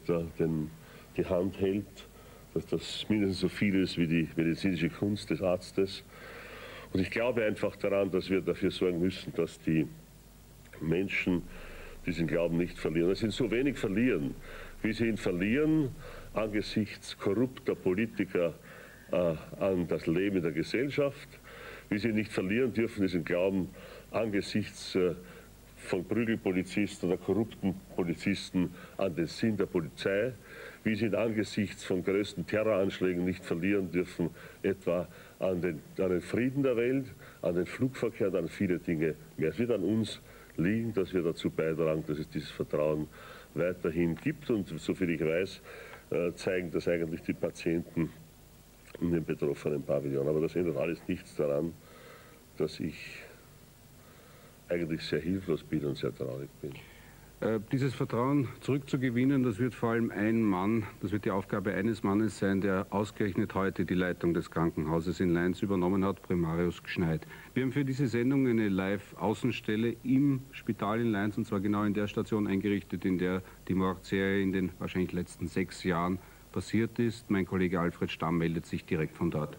jetzt die Hand hält, dass das mindestens so viel ist wie die medizinische Kunst des Arztes. Und ich glaube einfach daran, dass wir dafür sorgen müssen, dass die Menschen diesen Glauben nicht verlieren. Dass sie ihn so wenig verlieren, wie sie ihn verlieren angesichts korrupter Politiker an das Leben in der Gesellschaft, wie sie ihn nicht verlieren dürfen, diesen Glauben angesichts von Prügelpolizisten oder korrupten Polizisten an den Sinn der Polizei, wie sie ihn angesichts von größten Terroranschlägen nicht verlieren dürfen, etwa an den Frieden der Welt, an den Flugverkehr und an viele Dinge mehr. Es wird an uns liegen, dass wir dazu beitragen, dass es dieses Vertrauen weiterhin gibt. Und soviel ich weiß, zeigen das eigentlich die Patienten in den betroffenen Pavillon. Aber das ändert alles nichts daran, dass ich eigentlich sehr hilflos bin und sehr traurig bin. Dieses Vertrauen zurückzugewinnen, das wird vor allem ein Mann, das wird die Aufgabe eines Mannes sein, der ausgerechnet heute die Leitung des Krankenhauses in Leins übernommen hat, Primarius Gschneidt. Wir haben für diese Sendung eine Live-Außenstelle im Spital in Leins, und zwar genau in der Station eingerichtet, in der die Mordserie in den wahrscheinlich letzten 6 Jahren passiert ist. Mein Kollege Alfred Stamm meldet sich direkt von dort.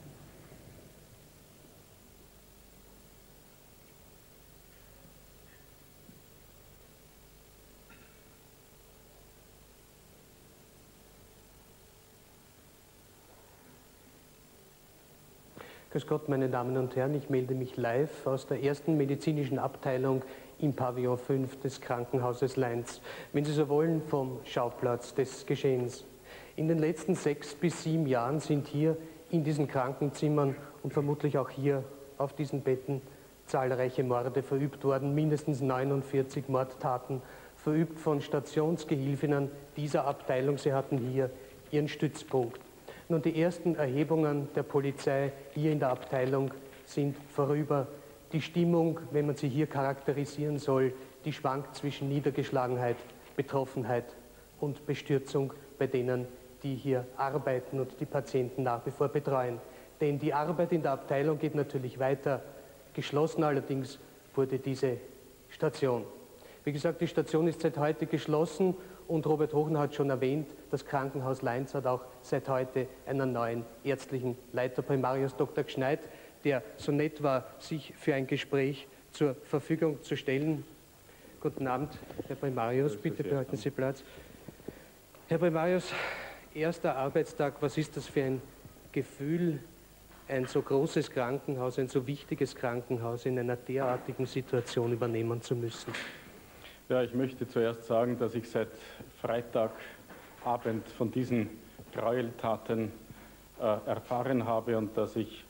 Grüß Gott, meine Damen und Herren, ich melde mich live aus der ersten medizinischen Abteilung im Pavillon 5 des Krankenhauses Leins. Wenn Sie so wollen, vom Schauplatz des Geschehens. In den letzten 6 bis 7 Jahren sind hier in diesen Krankenzimmern und vermutlich auch hier auf diesen Betten zahlreiche Morde verübt worden, mindestens 49 Mordtaten verübt von Stationsgehilfinnen dieser Abteilung. Sie hatten hier ihren Stützpunkt. Nun, die ersten Erhebungen der Polizei hier in der Abteilung sind vorüber. Die Stimmung, wenn man sie hier charakterisieren soll, die schwankt zwischen Niedergeschlagenheit, Betroffenheit und Bestürzung bei denen, die hier arbeiten und die Patienten nach wie vor betreuen. Denn die Arbeit in der Abteilung geht natürlich weiter. Geschlossen allerdings wurde diese Station. Wie gesagt, die Station ist seit heute geschlossen. Und Robert Hochner hat schon erwähnt, das Krankenhaus Leins hat auch seit heute einen neuen ärztlichen Leiter, Primarius Dr. Gschneidt, der so nett war, sich für ein Gespräch zur Verfügung zu stellen. Guten Abend, Herr Primarius, bitte behalten Sie Platz. Herr Primarius, erster Arbeitstag, was ist das für ein Gefühl, ein so großes Krankenhaus, ein so wichtiges Krankenhaus in einer derartigen Situation übernehmen zu müssen? Ja, ich möchte zuerst sagen, dass ich seit Freitagabend von diesen Gräueltaten erfahren habe und dass ich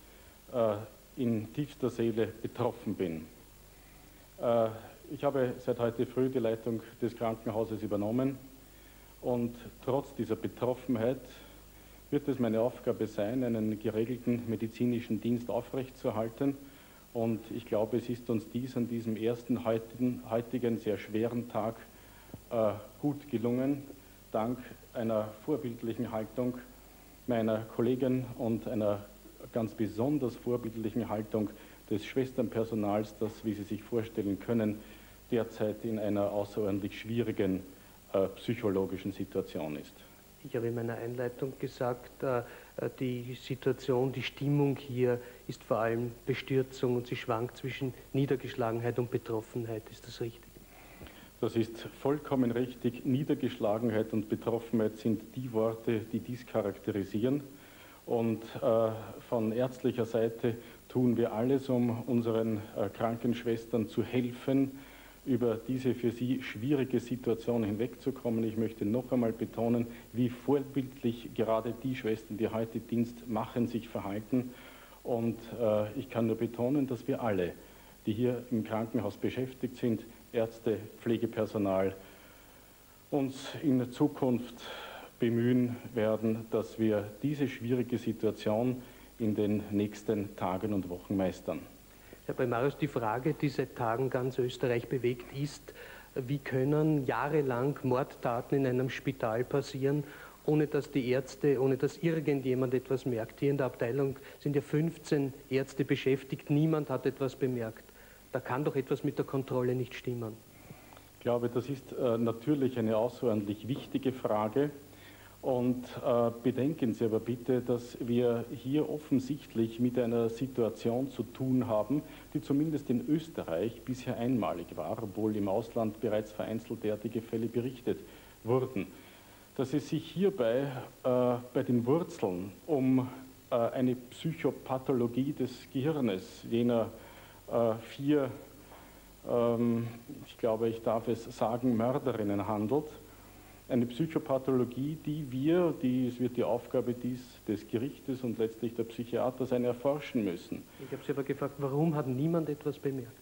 in tiefster Seele betroffen bin. Ich habe seit heute früh die Leitung des Krankenhauses übernommen und trotz dieser Betroffenheit wird es meine Aufgabe sein, einen geregelten medizinischen Dienst aufrechtzuerhalten. Und ich glaube, es ist uns dies an diesem ersten heutigen sehr schweren Tag gut gelungen, dank einer vorbildlichen Haltung meiner Kollegen und einer ganz besonders vorbildlichen Haltung des Schwesternpersonals, das, wie Sie sich vorstellen können, derzeit in einer außerordentlich schwierigen psychologischen Situation ist. Ich habe in meiner Einleitung gesagt, die Situation, die Stimmung hier ist vor allem Bestürzung und sie schwankt zwischen Niedergeschlagenheit und Betroffenheit. Ist das richtig? Das ist vollkommen richtig. Niedergeschlagenheit und Betroffenheit sind die Worte, die dies charakterisieren. Und von ärztlicher Seite tun wir alles, um unseren Krankenschwestern zu helfen, über diese für sie schwierige Situation hinwegzukommen. Ich möchte noch einmal betonen, wie vorbildlich gerade die Schwestern, die heute Dienst machen, sich verhalten. Und ich kann nur betonen, dass wir alle, die hier im Krankenhaus beschäftigt sind, Ärzte, Pflegepersonal, uns in Zukunft bemühen werden, dass wir diese schwierige Situation in den nächsten Tagen und Wochen meistern. Herr Primarius, die Frage, die seit Tagen ganz Österreich bewegt, ist, wie können jahrelang Mordtaten in einem Spital passieren, ohne dass die Ärzte, ohne dass irgendjemand etwas merkt. Hier in der Abteilung sind ja 15 Ärzte beschäftigt, niemand hat etwas bemerkt. Da kann doch etwas mit der Kontrolle nicht stimmen. glaube, das ist natürlich eine außerordentlich wichtige Frage. Und bedenken Sie aber bitte, dass wir hier offensichtlich mit einer Situation zu tun haben, die zumindest in Österreich bisher einmalig war, obwohl im Ausland bereits vereinzelt derartige Fälle berichtet wurden. Dass es sich hierbei bei den Wurzeln um eine Psychopathologie des Gehirnes jener 4, ich glaube, ich darf es sagen, Mörderinnen handelt. Eine Psychopathologie, es wird die Aufgabe des Gerichtes und letztlich der Psychiater sein, erforschen müssen. Ich habe Sie aber gefragt, warum hat niemand etwas bemerkt?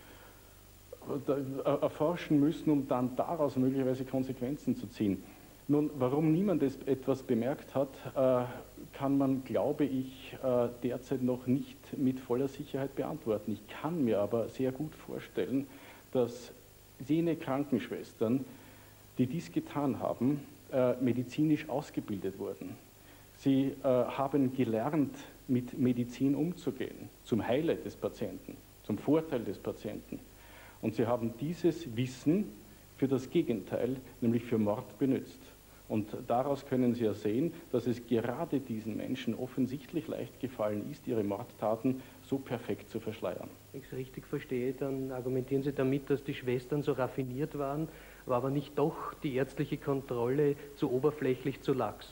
Erforschen müssen, um dann daraus möglicherweise Konsequenzen zu ziehen. Nun, warum niemand etwas bemerkt hat, kann man, glaube ich, derzeit noch nicht mit voller Sicherheit beantworten. Ich kann mir aber sehr gut vorstellen, dass jene Krankenschwestern, die dies getan haben, medizinisch ausgebildet wurden. Sie haben gelernt, mit Medizin umzugehen, zum Heile des Patienten, zum Vorteil des Patienten. Und sie haben dieses Wissen für das Gegenteil, nämlich für Mord, benutzt. Und daraus können Sie ja sehen, dass es gerade diesen Menschen offensichtlich leicht gefallen ist, ihre Mordtaten so perfekt zu verschleiern. Wenn ich es richtig verstehe, dann argumentieren Sie damit, dass die Schwestern so raffiniert waren, war aber nicht doch die ärztliche Kontrolle zu oberflächlich, zu lax?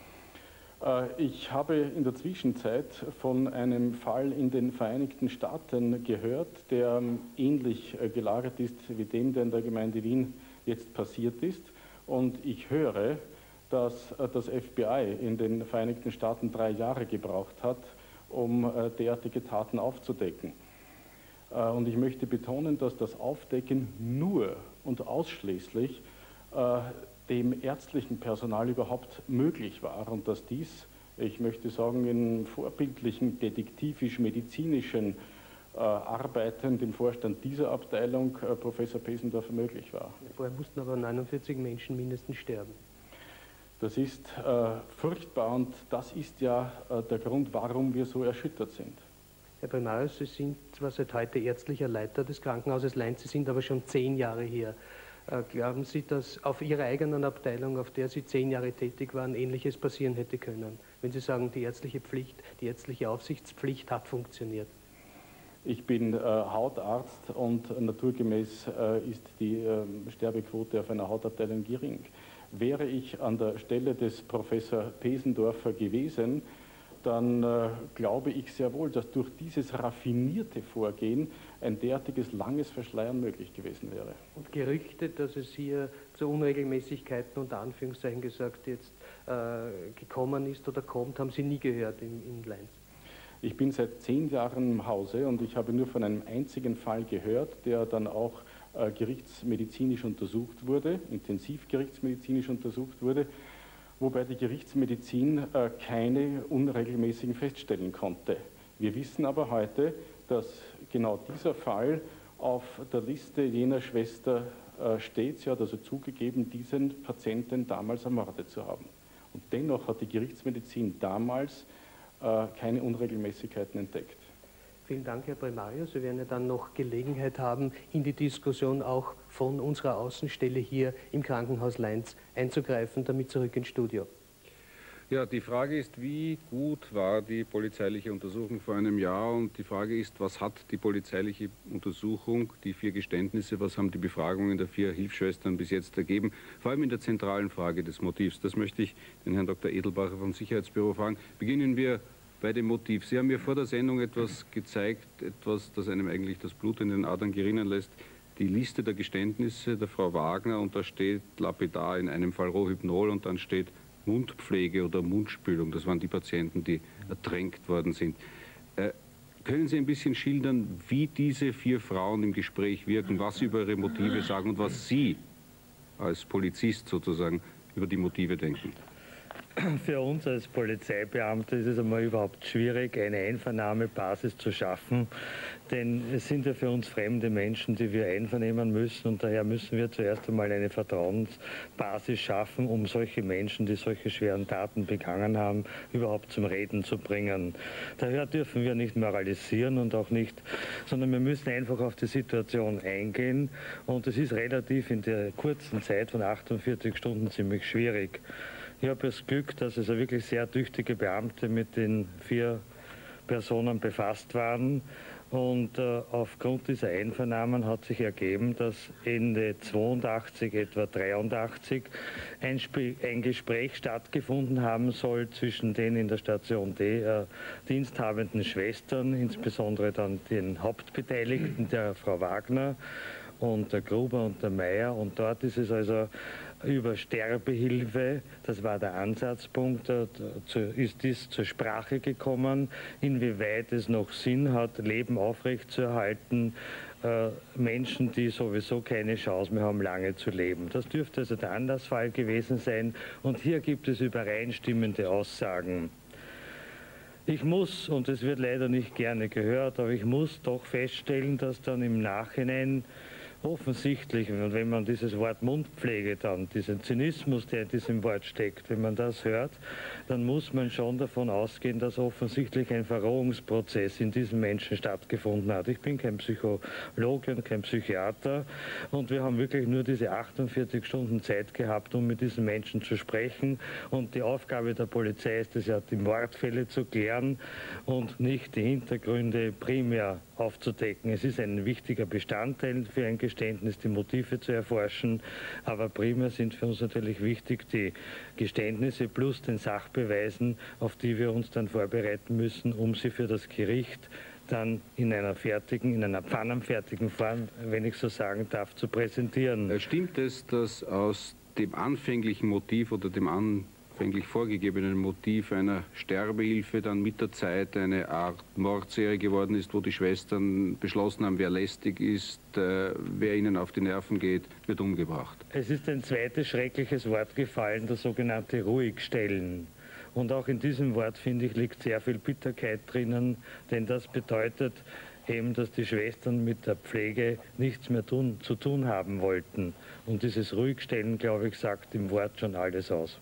Ich habe in der Zwischenzeit von einem Fall in den Vereinigten Staaten gehört, der ähnlich gelagert ist wie dem, der in der Gemeinde Wien jetzt passiert ist. Und ich höre, dass das FBI in den Vereinigten Staaten 3 Jahre gebraucht hat, um derartige Taten aufzudecken. Und ich möchte betonen, dass das Aufdecken nur und ausschließlich dem ärztlichen Personal überhaupt möglich war und dass dies, ich möchte sagen, in vorbildlichen, detektivisch-medizinischen Arbeiten dem Vorstand dieser Abteilung, Professor Pesendorfer, möglich war. Vorher mussten aber 49 Menschen mindestens sterben. Das ist furchtbar und das ist ja der Grund, warum wir so erschüttert sind. Herr Primarius, Sie sind zwar seit heute ärztlicher Leiter des Krankenhauses Lainz, Sie sind aber schon 10 Jahre hier. Glauben Sie, dass auf Ihrer eigenen Abteilung, auf der Sie 10 Jahre tätig waren, Ähnliches passieren hätte können? Wenn Sie sagen, die ärztliche Pflicht, die ärztliche Aufsichtspflicht hat funktioniert. Ich bin Hautarzt und naturgemäß ist die Sterbequote auf einer Hautabteilung gering. Wäre ich an der Stelle des Professor Pesendorfer gewesen, dann glaube ich sehr wohl, dass durch dieses raffinierte Vorgehen ein derartiges langes Verschleiern möglich gewesen wäre. Und Gerüchte, dass es hier zu Unregelmäßigkeiten unter Anführungszeichen gesagt jetzt gekommen ist oder kommt, haben Sie nie gehört in Lainz? Ich bin seit 10 Jahren im Hause und ich habe nur von einem einzigen Fall gehört, der dann auch gerichtsmedizinisch untersucht wurde, intensiv gerichtsmedizinisch untersucht wurde, wobei die Gerichtsmedizin keine Unregelmäßigen feststellen konnte. Wir wissen aber heute, dass genau dieser Fall auf der Liste jener Schwester steht. Sie hat also zugegeben, diesen Patienten damals ermordet zu haben. Und dennoch hat die Gerichtsmedizin damals keine Unregelmäßigkeiten entdeckt. Vielen Dank, Herr Primarius. Wir werden ja dann noch Gelegenheit haben, in die Diskussion auch von unserer Außenstelle hier im Krankenhaus Lainz einzugreifen. Damit zurück ins Studio. Ja, die Frage ist, wie gut war die polizeiliche Untersuchung vor einem Jahr? Und die Frage ist, was hat die polizeiliche Untersuchung, die 4 Geständnisse, was haben die Befragungen der 4 Hilfsschwestern bis jetzt ergeben? Vor allem in der zentralen Frage des Motivs. Das möchte ich den Herrn Dr. Edelbacher vom Sicherheitsbüro fragen. Beginnen wir bei dem Motiv. Sie haben mir vor der Sendung etwas gezeigt, etwas, das einem eigentlich das Blut in den Adern gerinnen lässt. Die Liste der Geständnisse der Frau Wagner, und da steht lapidar in einem Fall Rohypnol und dann steht Mundpflege oder Mundspülung. Das waren die Patienten, die ertränkt worden sind. Können Sie ein bisschen schildern, wie diese 4 Frauen im Gespräch wirken, was sie über ihre Motive sagen und was Sie als Polizist sozusagen über die Motive denken? Für uns als Polizeibeamte ist es einmal überhaupt schwierig, eine Einvernahmebasis zu schaffen, denn es sind ja für uns fremde Menschen, die wir einvernehmen müssen, und daher müssen wir zuerst einmal eine Vertrauensbasis schaffen, um solche Menschen, die solche schweren Taten begangen haben, überhaupt zum Reden zu bringen. Daher dürfen wir nicht moralisieren und auch nicht, sondern wir müssen einfach auf die Situation eingehen, und es ist relativ in der kurzen Zeit von 48 Stunden ziemlich schwierig. Ich habe das Glück, dass es wirklich sehr tüchtige Beamte mit den 4 Personen befasst waren. Und aufgrund dieser Einvernahmen hat sich ergeben, dass Ende 82, etwa 83, ein Gespräch stattgefunden haben soll zwischen den in der Station D diensthabenden Schwestern, insbesondere dann den Hauptbeteiligten, der Frau Wagner und der Gruber und der Meier. Und dort ist es also über Sterbehilfe, das war der Ansatzpunkt, ist dies zur Sprache gekommen, inwieweit es noch Sinn hat, Leben aufrechtzuerhalten, Menschen, die sowieso keine Chance mehr haben, lange zu leben. Das dürfte also der Anlassfall gewesen sein, und hier gibt es übereinstimmende Aussagen. Ich muss, und es wird leider nicht gerne gehört, aber ich muss doch feststellen, dass dann im Nachhinein offensichtlich, und wenn man dieses Wort Mundpflege dann, diesen Zynismus, der in diesem Wort steckt, wenn man das hört, dann muss man schon davon ausgehen, dass offensichtlich ein Verrohungsprozess in diesem Menschen stattgefunden hat. Ich bin kein Psychologe und kein Psychiater, und wir haben wirklich nur diese 48 Stunden Zeit gehabt, um mit diesen Menschen zu sprechen, und die Aufgabe der Polizei ist es ja, die Mordfälle zu klären und nicht die Hintergründe primär aufzudecken. Es ist ein wichtiger Bestandteil für ein Geständnis, die Motive zu erforschen, aber primär sind für uns natürlich wichtig die Geständnisse plus den Sachbeweisen, auf die wir uns dann vorbereiten müssen, um sie für das Gericht dann in einer pfannenfertigen Form, wenn ich so sagen darf, zu präsentieren. Stimmt es, dass aus dem anfänglichen Motiv oder dem anfänglich vorgegebenen Motiv einer Sterbehilfe dann mit der Zeit eine Art Mordserie geworden ist, wo die Schwestern beschlossen haben, wer lästig ist, wer ihnen auf die Nerven geht, wird umgebracht? Es ist ein zweites schreckliches Wort gefallen, das sogenannte Ruhigstellen. Und auch in diesem Wort, finde ich, liegt sehr viel Bitterkeit drinnen, denn das bedeutet eben, dass die Schwestern mit der Pflege nichts mehr zu tun haben wollten. Und dieses Ruhigstellen, glaube ich, sagt im Wort schon alles aus.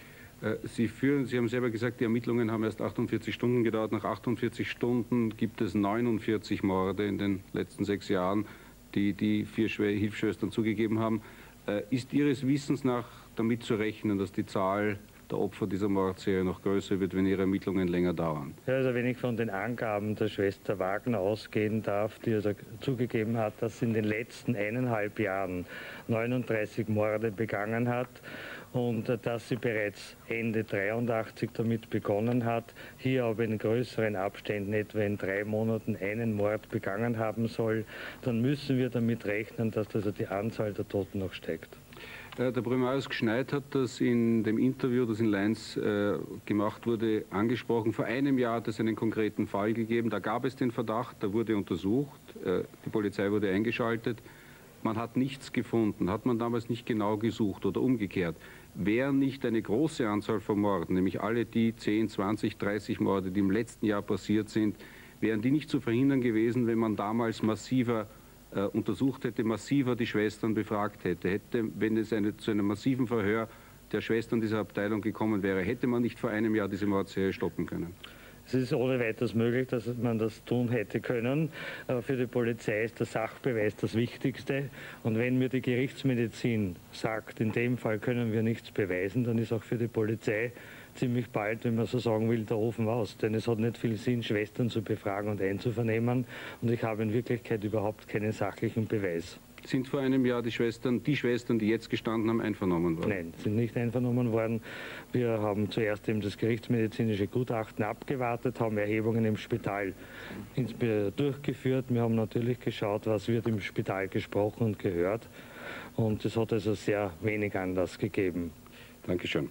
Sie haben selber gesagt, die Ermittlungen haben erst 48 Stunden gedauert. Nach 48 Stunden gibt es 49 Morde in den letzten 6 Jahren, die 4 Hilfsschwestern zugegeben haben. Ist Ihres Wissens nach damit zu rechnen, dass die Zahl der Opfer dieser Mordserie noch größer wird, wenn Ihre Ermittlungen länger dauern? Ja, also wenn ich von den Angaben der Schwester Wagner ausgehen darf, die also zugegeben hat, dass sie in den letzten 1,5 Jahren 39 Morde begangen hat, und dass sie bereits Ende 83 damit begonnen hat, hier aber in größeren Abständen, etwa in 3 Monaten, einen Mord begangen haben soll, dann müssen wir damit rechnen, dass also die Anzahl der Toten noch steigt. Der Primarius Gschneidt hat das in dem Interview, das in Leins gemacht wurde, angesprochen. Vor einem Jahr hat es einen konkreten Fall gegeben, da gab es den Verdacht, da wurde untersucht, die Polizei wurde eingeschaltet, man hat nichts gefunden. Hat man damals nicht genau gesucht oder umgekehrt? Wäre nicht eine große Anzahl von Morden, nämlich alle die 10, 20, 30 Morde, die im letzten Jahr passiert sind, wären die nicht zu verhindern gewesen, wenn man damals massiver untersucht hätte, massiver die Schwestern befragt hätte? Wenn es zu einem massiven Verhör der Schwestern dieser Abteilung gekommen wäre, hätte man nicht vor einem Jahr diese Mordserie stoppen können? Es ist ohne weiteres möglich, dass man das tun hätte können. Aber für die Polizei ist der Sachbeweis das Wichtigste. Und wenn mir die Gerichtsmedizin sagt, in dem Fall können wir nichts beweisen, dann ist auch für die Polizei ziemlich bald, wenn man so sagen will, der Ofen aus. Denn es hat nicht viel Sinn, Schwestern zu befragen und einzuvernehmen. Und ich habe in Wirklichkeit überhaupt keinen sachlichen Beweis. Sind vor einem Jahr die Schwestern, die jetzt gestanden haben, einvernommen worden? Nein, sind nicht einvernommen worden. Wir haben zuerst eben das gerichtsmedizinische Gutachten abgewartet, haben Erhebungen im Spital durchgeführt. Wir haben natürlich geschaut, was wird im Spital gesprochen und gehört. Und es hat also sehr wenig Anlass gegeben. Dankeschön.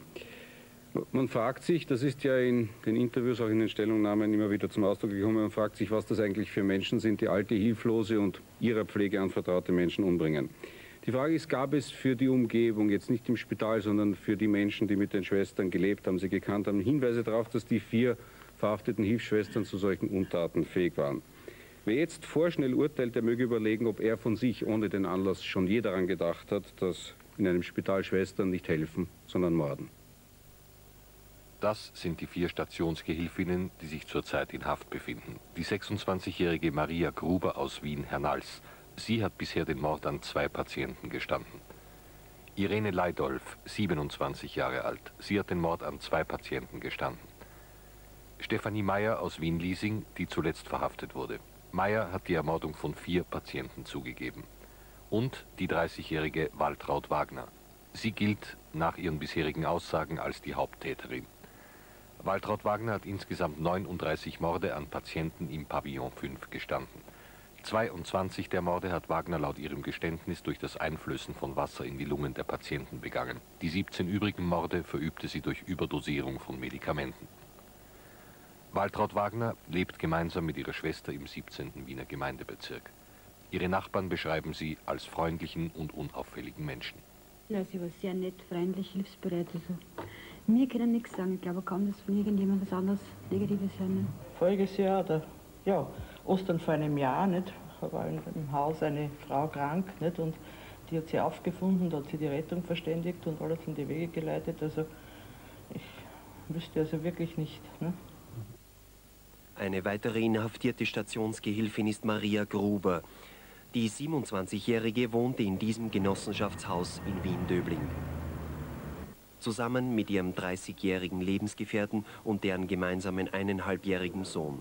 Man fragt sich, das ist ja in den Interviews, auch in den Stellungnahmen immer wieder zum Ausdruck gekommen, man fragt sich, was das eigentlich für Menschen sind, die alte, hilflose und ihrer Pflege anvertraute Menschen umbringen. Die Frage ist, gab es für die Umgebung, jetzt nicht im Spital, sondern für die Menschen, die mit den Schwestern gelebt haben, sie gekannt haben, Hinweise darauf, dass die 4 verhafteten Hilfsschwestern zu solchen Untaten fähig waren? Wer jetzt vorschnell urteilt, der möge überlegen, ob er von sich ohne den Anlass schon je daran gedacht hat, dass in einem Spital Schwestern nicht helfen, sondern morden. Das sind die 4 Stationsgehilfinnen, die sich zurzeit in Haft befinden. Die 26-jährige Maria Gruber aus Wien-Hernals. Sie hat bisher den Mord an 2 Patienten gestanden. Irene Leidolf, 27 Jahre alt. Sie hat den Mord an 2 Patienten gestanden. Stefanie Meyer aus Wien-Liesing, die zuletzt verhaftet wurde. Meyer hat die Ermordung von 4 Patienten zugegeben. Und die 30-jährige Waltraud Wagner. Sie gilt nach ihren bisherigen Aussagen als die Haupttäterin. Waltraud Wagner hat insgesamt 39 Morde an Patienten im Pavillon 5 gestanden. 22 der Morde hat Wagner laut ihrem Geständnis durch das Einflößen von Wasser in die Lungen der Patienten begangen. Die 17 übrigen Morde verübte sie durch Überdosierung von Medikamenten. Waltraud Wagner lebt gemeinsam mit ihrer Schwester im 17. Wiener Gemeindebezirk. Ihre Nachbarn beschreiben sie als freundlichen und unauffälligen Menschen. Ja, sie war sehr nett, freundlich, hilfsbereit. Also, mir können nichts sagen. Ich glaube kaum, dass von irgendjemand was anderes Negatives hören. Voriges Jahr, oder ja, Ostern vor einem Jahr, nicht, war im Haus eine Frau krank, nicht, und die hat sie aufgefunden, da hat sie die Rettung verständigt und alles in die Wege geleitet. Also ich wüsste also wirklich nicht. Ne? Eine weitere inhaftierte Stationsgehilfin ist Maria Gruber. Die 27-Jährige wohnte in diesem Genossenschaftshaus in Wien-Döbling. Zusammen mit ihrem 30-jährigen Lebensgefährten und deren gemeinsamen 1,5-jährigen Sohn.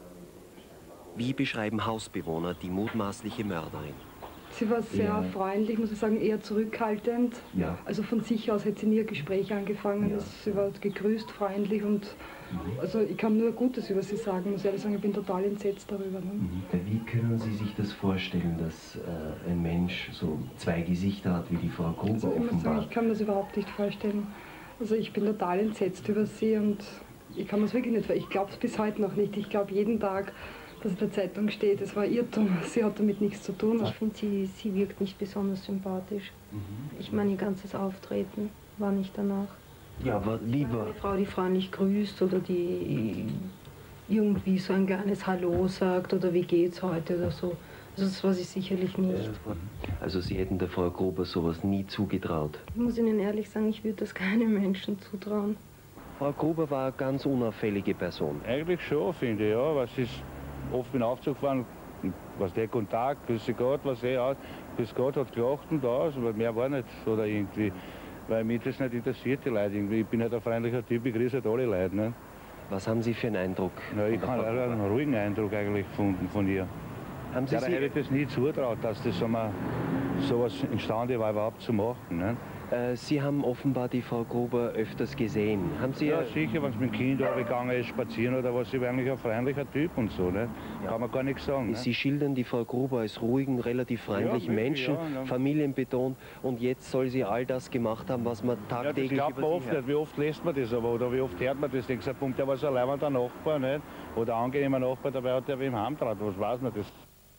Wie beschreiben Hausbewohner die mutmaßliche Mörderin? Sie war sehr freundlich, muss ich sagen, eher zurückhaltend. Ja. Also von sich aus hätte sie nie ein Gespräch angefangen. Ja. Sie war gegrüßt, freundlich und also ich kann nur Gutes über sie sagen. Muss ehrlich sagen, ich bin total entsetzt darüber. Ne? Wie können Sie sich das vorstellen, dass ein Mensch so 2 Gesichter hat wie die Frau Gruber also, offenbar? Ich muss sagen, ich kann mir das überhaupt nicht vorstellen. Also ich bin total entsetzt über sie und ich kann mir das wirklich nicht vorstellen. Ich glaube es bis heute noch nicht. Ich glaube jeden Tag, dass in der Zeitung steht, es war Irrtum, sie hat damit nichts zu tun. Ich finde, sie wirkt nicht besonders sympathisch. Ich meine, ihr ganzes Auftreten war nicht danach. Ja, aber lieber... Eine Frau, die freundlich grüßt oder die irgendwie so ein kleines Hallo sagt oder wie geht's heute oder so. Also das war sie sicherlich nicht. Also Sie hätten der Frau Gruber sowas nie zugetraut? Ich muss Ihnen ehrlich sagen, ich würde das keinem Menschen zutrauen. Frau Gruber war eine ganz unauffällige Person. Eigentlich schon, finde ich, ja, weil sie ist oft mit dem Aufzug gefahren, was der Kontakt, grüß Gott, was auch, grüß Gott, hat gelacht und aus, aber mehr war nicht, oder irgendwie, weil mich das nicht interessiert, die Leute irgendwie. Ich bin halt ein freundlicher Typ, ich grüße halt alle Leute. Ne? Was haben Sie für einen Eindruck? Na, ich habe einen ruhigen Eindruck eigentlich gefunden von ihr. Haben Sie hätte ich das nie zutraut, dass das sowas imstande war, überhaupt zu machen. Ne? Sie haben offenbar die Frau Gruber öfters gesehen. Haben Sie ja, sicher, wenn es mit dem Kind gegangen ist, spazieren oder was, sie war eigentlich ein freundlicher Typ und so. Ne? Ja. Kann man gar nichts sagen. Ne? Sie schildern die Frau Gruber als ruhigen, relativ freundlichen Menschen, familienbetont, und jetzt soll sie all das gemacht haben, was man tagtäglich das glaubt man oft nicht. Wie oft lässt man das aber, oder wie oft hört man das? Denkst du, der war so ein leibender Nachbar, nicht? Oder ein angenehmer Nachbar, dabei hat der wie im Heimtrat, was weiß man das?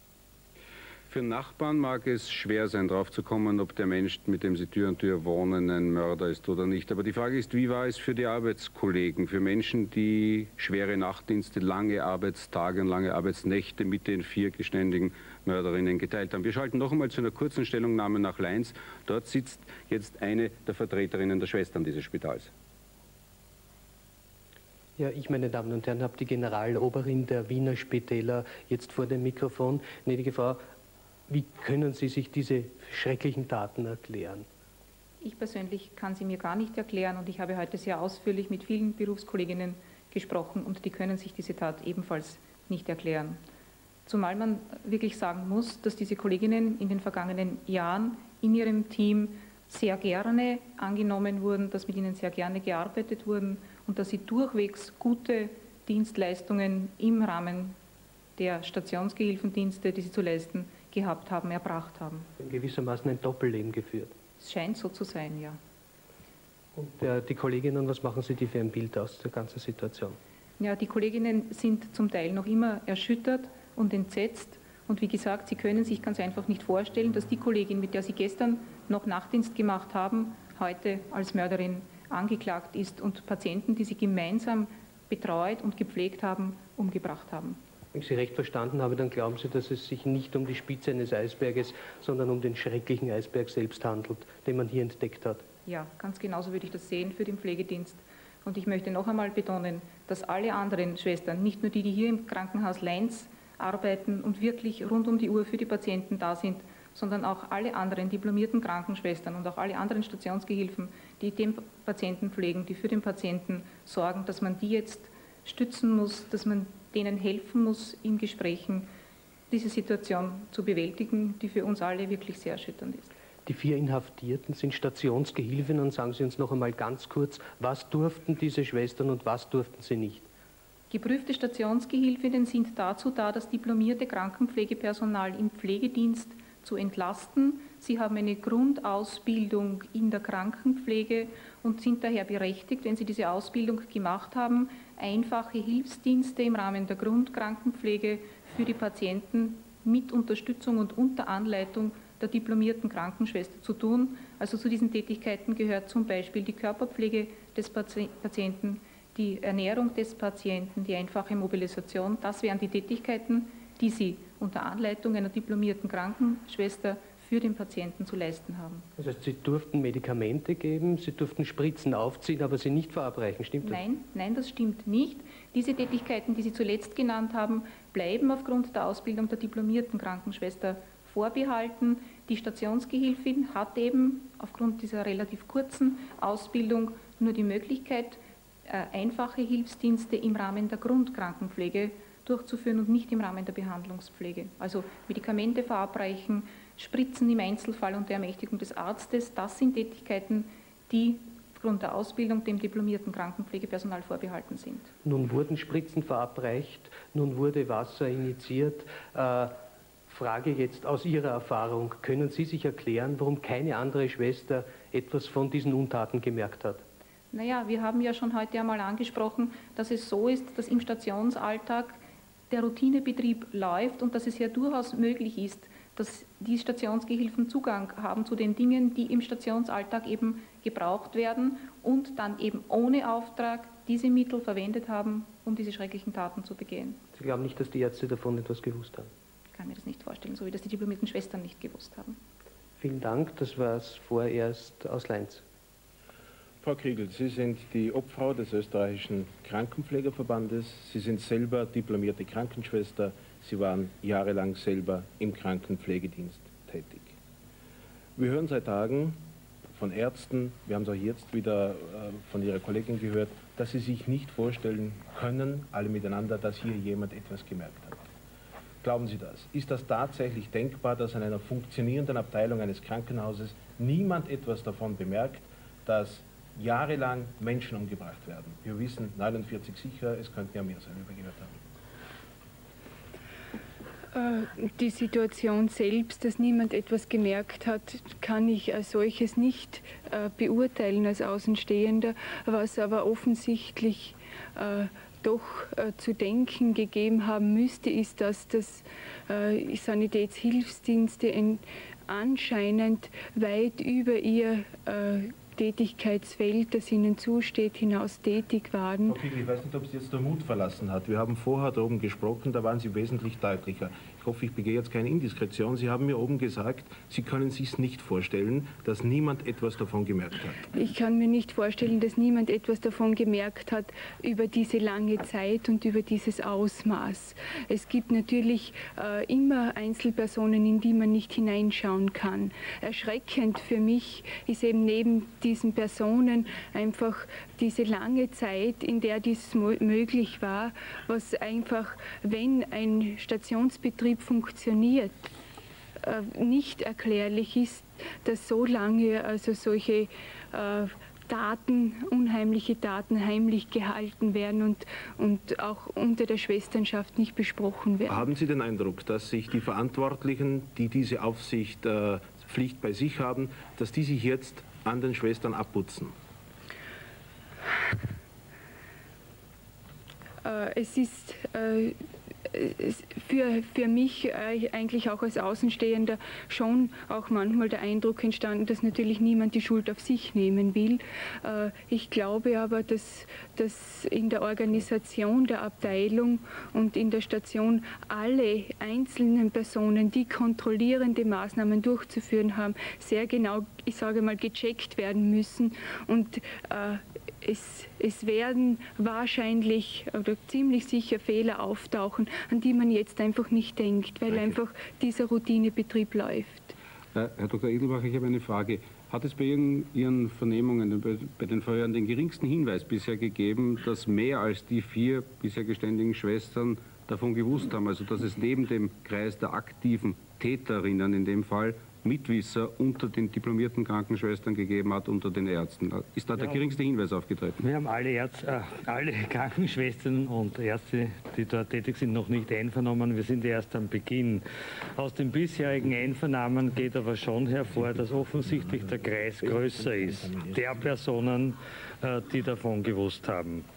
Für Nachbarn mag es schwer sein, darauf zu kommen, ob der Mensch, mit dem sie Tür an Tür wohnen, ein Mörder ist oder nicht. Aber die Frage ist, wie war es für die Arbeitskollegen, für Menschen, die schwere Nachtdienste, lange Arbeitstage und lange Arbeitsnächte mit den 4 geständigen Mörderinnen geteilt haben. Wir schalten noch einmal zu einer kurzen Stellungnahme nach Leins. Dort sitzt jetzt eine der Vertreterinnen der Schwestern dieses Spitals. Ja, ich, meine Damen und Herren, habe die Generaloberin der Wiener Spitäler jetzt vor dem Mikrofon. Gnädige Frau, wie können Sie sich diese schrecklichen Taten erklären? Ich persönlich kann sie mir gar nicht erklären und ich habe heute sehr ausführlich mit vielen Berufskolleginnen gesprochen und die können sich diese Tat ebenfalls nicht erklären. Zumal man wirklich sagen muss, dass diese Kolleginnen in den vergangenen Jahren in ihrem Team sehr gerne angenommen wurden, dass mit ihnen sehr gerne gearbeitet wurden und dass sie durchwegs gute Dienstleistungen im Rahmen der Stationsgehilfendienste, die sie zu leisten gehabt haben, erbracht haben. Gewissermaßen ein Doppelleben geführt. Es scheint so zu sein, ja. Und die Kolleginnen, was machen Sie die für ein Bild aus der ganzen Situation? Ja, die Kolleginnen sind zum Teil noch immer erschüttert und entsetzt Und wie gesagt, Sie können sich ganz einfach nicht vorstellen, dass die Kollegin, mit der Sie gestern noch Nachtdienst gemacht haben, heute als Mörderin angeklagt ist und Patienten, die Sie gemeinsam betreut und gepflegt haben, umgebracht haben. Wenn ich Sie recht verstanden habe, dann glauben Sie, dass es sich nicht um die Spitze eines Eisberges, sondern um den schrecklichen Eisberg selbst handelt, den man hier entdeckt hat. Ja, ganz genauso würde ich das sehen für den Pflegedienst. Und ich möchte noch einmal betonen, dass alle anderen Schwestern, nicht nur die, die hier im Krankenhaus Leins arbeiten und wirklich rund um die Uhr für die Patienten da sind, sondern auch alle anderen diplomierten Krankenschwestern und auch alle anderen Stationsgehilfen, die den Patienten pflegen, die für den Patienten sorgen, dass man die jetzt stützen muss, dass man denen helfen muss, in Gesprächen diese Situation zu bewältigen, die für uns alle wirklich sehr erschütternd ist. Die 4 Inhaftierten sind Stationsgehilfen und sagen Sie uns noch einmal ganz kurz, was durften diese Schwestern und was durften sie nicht? Geprüfte Stationsgehilfinnen sind dazu da, das diplomierte Krankenpflegepersonal im Pflegedienst zu entlasten. Sie haben eine Grundausbildung in der Krankenpflege und sind daher berechtigt, wenn sie diese Ausbildung gemacht haben, einfache Hilfsdienste im Rahmen der Grundkrankenpflege für die Patienten mit Unterstützung und unter Anleitung der diplomierten Krankenschwester zu tun. Also zu diesen Tätigkeiten gehört zum Beispiel die Körperpflege des Patienten, die Ernährung des Patienten, die einfache Mobilisation. Das wären die Tätigkeiten, die sie unter Anleitung einer diplomierten Krankenschwester für den Patienten zu leisten haben. Das heißt, Sie durften Medikamente geben, Sie durften Spritzen aufziehen, aber sie nicht verabreichen, stimmt das? Nein, das stimmt nicht. Diese Tätigkeiten, die Sie zuletzt genannt haben, bleiben aufgrund der Ausbildung der diplomierten Krankenschwester vorbehalten. Die Stationsgehilfin hat eben aufgrund dieser relativ kurzen Ausbildung nur die Möglichkeit, einfache Hilfsdienste im Rahmen der Grundkrankenpflege durchzuführen und nicht im Rahmen der Behandlungspflege. Also Medikamente verabreichen, Spritzen im Einzelfall unter Ermächtigung des Arztes, das sind Tätigkeiten, die aufgrund der Ausbildung dem diplomierten Krankenpflegepersonal vorbehalten sind. Nun wurden Spritzen verabreicht, nun wurde Wasser injiziert. Frage jetzt aus Ihrer Erfahrung, können Sie sich erklären, warum keine andere Schwester etwas von diesen Untaten gemerkt hat? Naja, wir haben ja schon heute einmal angesprochen, dass es so ist, dass im Stationsalltag der Routinebetrieb läuft und dass es ja durchaus möglich ist, dass die Stationsgehilfen Zugang haben zu den Dingen, die im Stationsalltag eben gebraucht werden und dann eben ohne Auftrag diese Mittel verwendet haben, um diese schrecklichen Taten zu begehen. Sie glauben nicht, dass die Ärzte davon etwas gewusst haben? Ich kann mir das nicht vorstellen, so wie das die diplomierten Schwestern nicht gewusst haben. Vielen Dank, das war es vorerst aus Leins. Frau Kriegel, Sie sind die Obfrau des österreichischen Krankenpflegerverbandes. Sie sind selber diplomierte Krankenschwester. Sie waren jahrelang selber im Krankenpflegedienst tätig. Wir hören seit Tagen von Ärzten, wir haben es auch jetzt wieder von Ihrer Kollegin gehört, dass Sie sich nicht vorstellen können, alle miteinander, dass hier jemand etwas gemerkt hat. Glauben Sie das? Ist das tatsächlich denkbar, dass in einer funktionierenden Abteilung eines Krankenhauses niemand etwas davon bemerkt, dass jahrelang Menschen umgebracht werden? Wir wissen 49 sicher, es könnten ja mehr sein, wie wir gehört haben. Die Situation selbst, dass niemand etwas gemerkt hat, kann ich als solches nicht beurteilen als Außenstehender, was aber offensichtlich doch zu denken gegeben haben müsste, ist, dass das Sanitätshilfsdienste anscheinend weit über ihr Tätigkeitsfeld, das ihnen zusteht, hinaus tätig waren. Frau Kriegel, ich weiß nicht, ob Sie jetzt der Mut verlassen hat. Wir haben vorher da oben gesprochen, da waren Sie wesentlich deutlicher. Ich hoffe, ich begehe jetzt keine Indiskretion. Sie haben mir oben gesagt, Sie können sich nicht vorstellen, dass niemand etwas davon gemerkt hat. Ich kann mir nicht vorstellen, dass niemand etwas davon gemerkt hat über diese lange Zeit und über dieses Ausmaß. Es gibt natürlich immer Einzelpersonen, in die man nicht hineinschauen kann. Erschreckend für mich ist eben neben diesen Personen einfach diese lange Zeit, in der dies möglich war, was einfach, wenn ein Stationsbetrieb funktioniert, nicht erklärlich ist, dass so lange also solche Daten, unheimliche Daten heimlich gehalten werden und auch unter der Schwesternschaft nicht besprochen werden. Haben Sie den Eindruck, dass sich die Verantwortlichen, die diese Aufsichtspflicht bei sich haben, dass die sich jetzt an den Schwestern abputzen? Es ist für mich eigentlich auch als Außenstehender schon auch manchmal der Eindruck entstanden, dass natürlich niemand die Schuld auf sich nehmen will. Ich glaube aber, dass in der Organisation der Abteilung und in der Station alle einzelnen Personen, die kontrollierende Maßnahmen durchzuführen haben, sehr genau, ich sage mal, gecheckt werden müssen. Und es werden wahrscheinlich oder ziemlich sicher Fehler auftauchen, an die man jetzt einfach nicht denkt, weil einfach dieser Routinebetrieb läuft. Herr Dr. Edelbach, ich habe eine Frage. Hat es bei Ihren Vernehmungen, bei den Verhören den geringsten Hinweis bisher gegeben, dass mehr als die 4 bisher geständigen Schwestern davon gewusst haben, also dass es neben dem Kreis der aktiven Täterinnen in dem Fall Mitwisser unter den diplomierten Krankenschwestern gegeben hat, unter den Ärzten? Ist da der geringste Hinweis aufgetreten? Wir haben alle Krankenschwestern und Ärzte, die dort tätig sind, noch nicht einvernommen. Wir sind erst am Beginn. Aus den bisherigen Einvernahmen geht aber schon hervor, dass offensichtlich der Kreis größer ist, der Personen, die davon gewusst haben.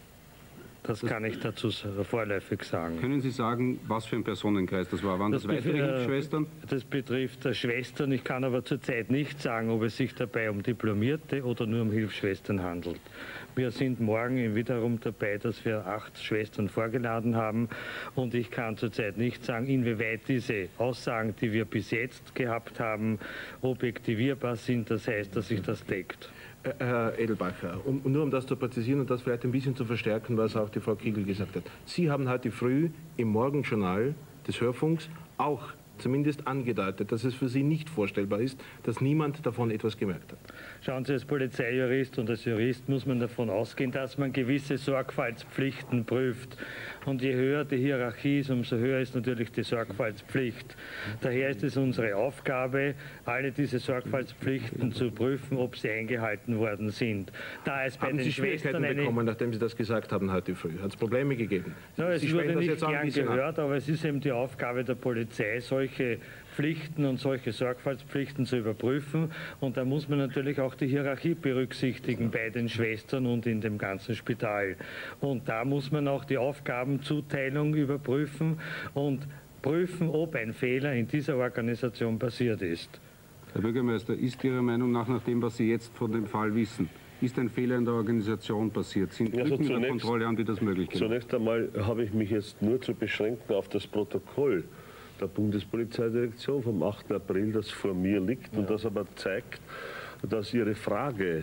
Das kann ich dazu vorläufig sagen. Können Sie sagen, was für ein Personenkreis das war? Waren das weitere Hilfsschwestern? Das betrifft Schwestern. Ich kann aber zurzeit nicht sagen, ob es sich dabei um Diplomierte oder nur um Hilfsschwestern handelt. Wir sind morgen wiederum dabei, dass wir 8 Schwestern vorgeladen haben. Und ich kann zurzeit nicht sagen, inwieweit diese Aussagen, die wir bis jetzt gehabt haben, objektivierbar sind. Das heißt, dass sich das deckt. Herr Edelbacher, nur um das zu präzisieren und das vielleicht ein bisschen zu verstärken, was auch die Frau Kriegel gesagt hat. Sie haben heute früh im Morgenjournal des Hörfunks auch zumindest angedeutet, dass es für Sie nicht vorstellbar ist, dass niemand davon etwas gemerkt hat. Schauen Sie, als Polizeijurist und als Jurist muss man davon ausgehen, dass man gewisse Sorgfaltspflichten prüft. Und je höher die Hierarchie ist, umso höher ist natürlich die Sorgfaltspflicht. Daher ist es unsere Aufgabe, alle diese Sorgfaltspflichten zu prüfen, ob sie eingehalten worden sind. Da es bei haben den Sie Schwierigkeiten bekommen, nachdem Sie das gesagt haben heute früh? Hat es Probleme gegeben? Ja, es Sie wurde das nicht jetzt auch gern gehört, aber es ist eben die Aufgabe der Polizei, solche Pflichten und solche Sorgfaltspflichten zu überprüfen. Und da muss man natürlich auch die Hierarchie berücksichtigen bei den Schwestern und in dem ganzen Spital. Und da muss man auch die Aufgabenzuteilung überprüfen und prüfen, ob ein Fehler in dieser Organisation passiert ist. Herr Bürgermeister, ist Ihrer Meinung nach dem, was Sie jetzt von dem Fall wissen, ist ein Fehler in der Organisation passiert? Sind Lücken in der Kontrolle, haben die das möglich gemacht? Zunächst einmal habe ich mich jetzt nur zu beschränken auf das Protokoll der Bundespolizeidirektion vom 8. April, das vor mir liegt und das aber zeigt, dass Ihre Frage,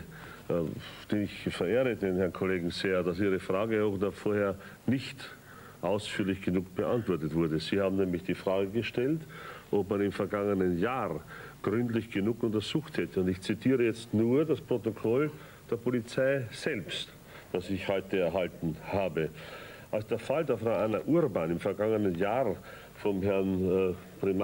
die ich verehre den Herrn Kollegen sehr, dass Ihre Frage auch da vorher nicht ausführlich genug beantwortet wurde. Sie haben nämlich die Frage gestellt, ob man im vergangenen Jahr gründlich genug untersucht hätte. Und ich zitiere jetzt nur das Protokoll der Polizei selbst, das ich heute erhalten habe. Als der Fall der Frau Anna Urban im vergangenen Jahr vom Herrn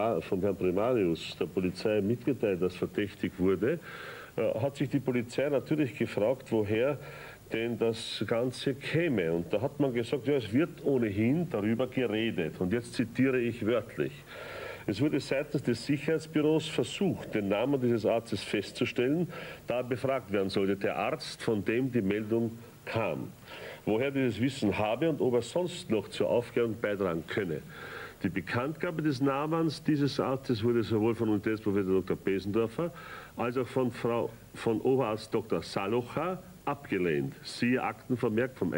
Primarius der Polizei mitgeteilt, dass verdächtig wurde, hat sich die Polizei natürlich gefragt, woher denn das Ganze käme. Und da hat man gesagt, ja, es wird ohnehin darüber geredet. Und jetzt zitiere ich wörtlich. Es wurde seitens des Sicherheitsbüros versucht, den Namen dieses Arztes festzustellen, da er befragt werden sollte, der Arzt, von dem die Meldung kam. Woher dieses Wissen habe und ob er sonst noch zur Aufklärung beitragen könne. Die Bekanntgabe des Namens dieses Arztes wurde sowohl von Universitätsprofessor Dr. Besendorfer als auch von Oberarzt Dr. Salocha abgelehnt. Siehe Aktenvermerk vom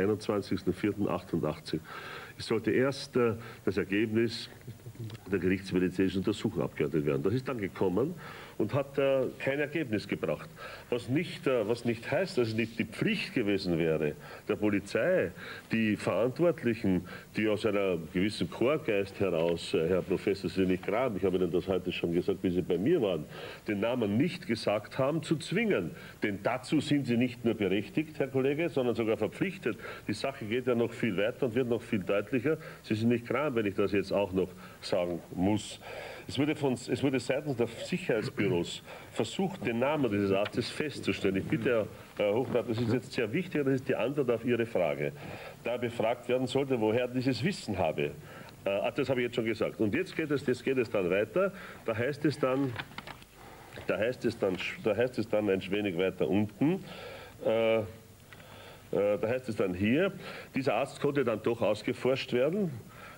21.04.88. Es sollte erst das Ergebnis der gerichtsmedizinischen Untersuchung abgeordnet werden. Das ist dann gekommen und hat kein Ergebnis gebracht. Was nicht heißt, dass es nicht die Pflicht gewesen wäre, der Polizei, die Verantwortlichen, die aus einer gewissen Chorgeist heraus, Herr Professor Sinnig-Grab, ich habe Ihnen das heute schon gesagt, wie Sie bei mir waren, den Namen nicht gesagt haben, zu zwingen. Denn dazu sind Sie nicht nur berechtigt, Herr Kollege, sondern sogar verpflichtet. Die Sache geht ja noch viel weiter und wird noch viel deutlicher. Sie sind nicht krank, wenn ich das jetzt auch noch sagen muss. Es wurde seitens der Sicherheitsbüros versucht, den Namen dieses Arztes festzustellen. Ich bitte, Herr Hochrat, das ist jetzt sehr wichtig, das ist die Antwort auf Ihre Frage. Da befragt werden sollte, woher dieses Wissen habe. Das habe ich jetzt schon gesagt. Und jetzt geht es dann weiter. Da heißt es dann ein wenig weiter unten. Da heißt es dann hier, dieser Arzt konnte dann doch ausgeforscht werden.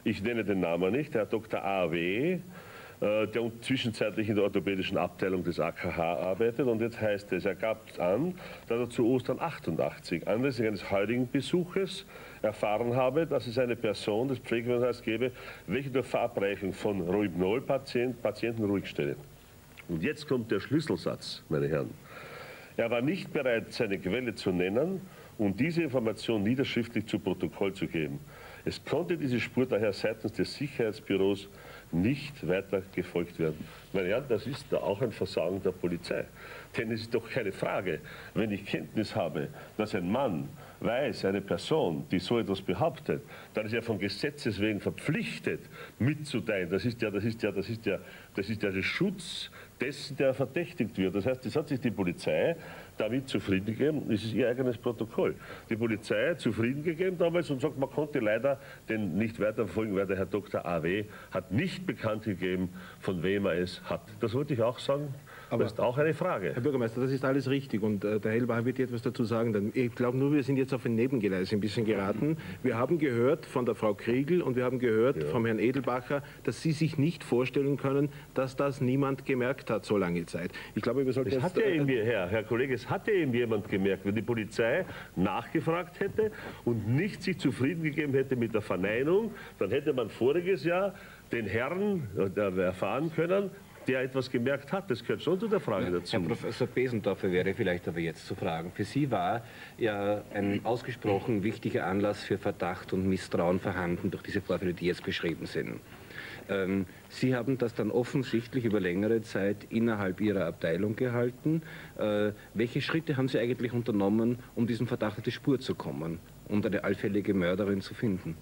ich nenne den Namen nicht, Herr Dr. A.W., der zwischenzeitlich in der orthopädischen Abteilung des AKH arbeitet. Und jetzt heißt es, er gab an, dass er zu Ostern 88 anlässlich eines heutigen Besuches erfahren habe, dass es eine Person des Pflegepersonals gäbe, welche durch Verabreichung von Rohypnol Patienten ruhig stelle. Und jetzt kommt der Schlüsselsatz, meine Herren. Er war nicht bereit, seine Quelle zu nennen und diese Information niederschriftlich zu Protokoll zu geben. Es konnte diese Spur daher seitens des Sicherheitsbüros nicht weiter gefolgt werden. Meine Herren, das ist da auch ein Versagen der Polizei. Denn es ist doch keine Frage, wenn ich Kenntnis habe, dass ein Mann weiß, eine Person, die so etwas behauptet, dann ist er von Gesetzes wegen verpflichtet, mitzuteilen. Das ist ja der Schutz dessen, der verdächtigt wird. Das heißt, das hat sich die Polizei damit zufrieden gegeben, das ist ihr eigenes Protokoll. Die Polizei zufrieden gegeben damals und sagt, man konnte leider den nicht weiterverfolgen, weil der Herr Dr. A.W. hat nicht bekannt gegeben, von wem er es hat. Das wollte ich auch sagen. Aber das ist auch eine Frage. Herr Bürgermeister, das ist alles richtig und der Hellbacher wird etwas dazu sagen. Denn ich glaube nur, wir sind jetzt auf ein Nebengleis ein bisschen geraten. Wir haben gehört von der Frau Kriegel und wir haben gehört vom Herrn Edelbacher, dass Sie sich nicht vorstellen können, dass das niemand gemerkt hat so lange Zeit. Ich glaube, wir sollten es hat ja irgendwie, Herr Kollege, es hat ja eben jemand gemerkt, wenn die Polizei nachgefragt hätte und nicht sich zufrieden gegeben hätte mit der Verneinung, dann hätte man voriges Jahr den Herrn erfahren können, der etwas gemerkt hat. Das gehört schon zu der Frage dazu. Herr Professor Besendorfer wäre vielleicht aber jetzt zu fragen. Für Sie war ja ein ausgesprochen wichtiger Anlass für Verdacht und Misstrauen vorhanden durch diese Vorfälle, die jetzt beschrieben sind. Sie haben das dann offensichtlich über längere Zeit innerhalb Ihrer Abteilung gehalten. Welche Schritte haben Sie eigentlich unternommen, um diesem Verdacht auf die Spur zu kommen und eine allfällige Mörderin zu finden?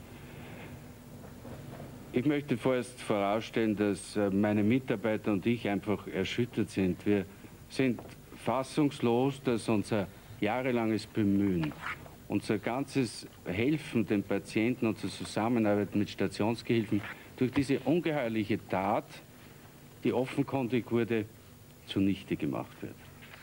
Ich möchte vorerst vorausstellen, dass meine Mitarbeiter und ich einfach erschüttert sind. Wir sind fassungslos, dass unser jahrelanges Bemühen, unser ganzes Helfen den Patienten, unsere Zusammenarbeit mit Stationsgehilfen durch diese ungeheuerliche Tat, die offenkundig wurde, zunichte gemacht wird.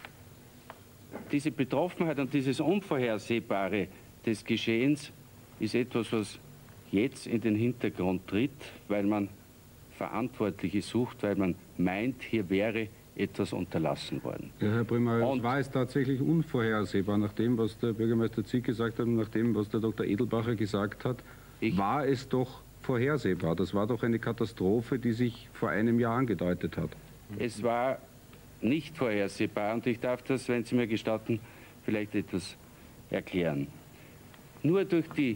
Diese Betroffenheit und dieses Unvorhersehbare des Geschehens ist etwas, was jetzt in den Hintergrund tritt, weil man Verantwortliche sucht, weil man meint, hier wäre etwas unterlassen worden. Ja, Herr Primarius, war es tatsächlich unvorhersehbar, nach dem, was der Bürgermeister Zick gesagt hat und nach dem, was der Dr. Edelbacher gesagt hat, war es doch vorhersehbar. Das war doch eine Katastrophe, die sich vor einem Jahr angedeutet hat. Es war nicht vorhersehbar und ich darf das, wenn Sie mir gestatten, vielleicht etwas erklären. Nur durch die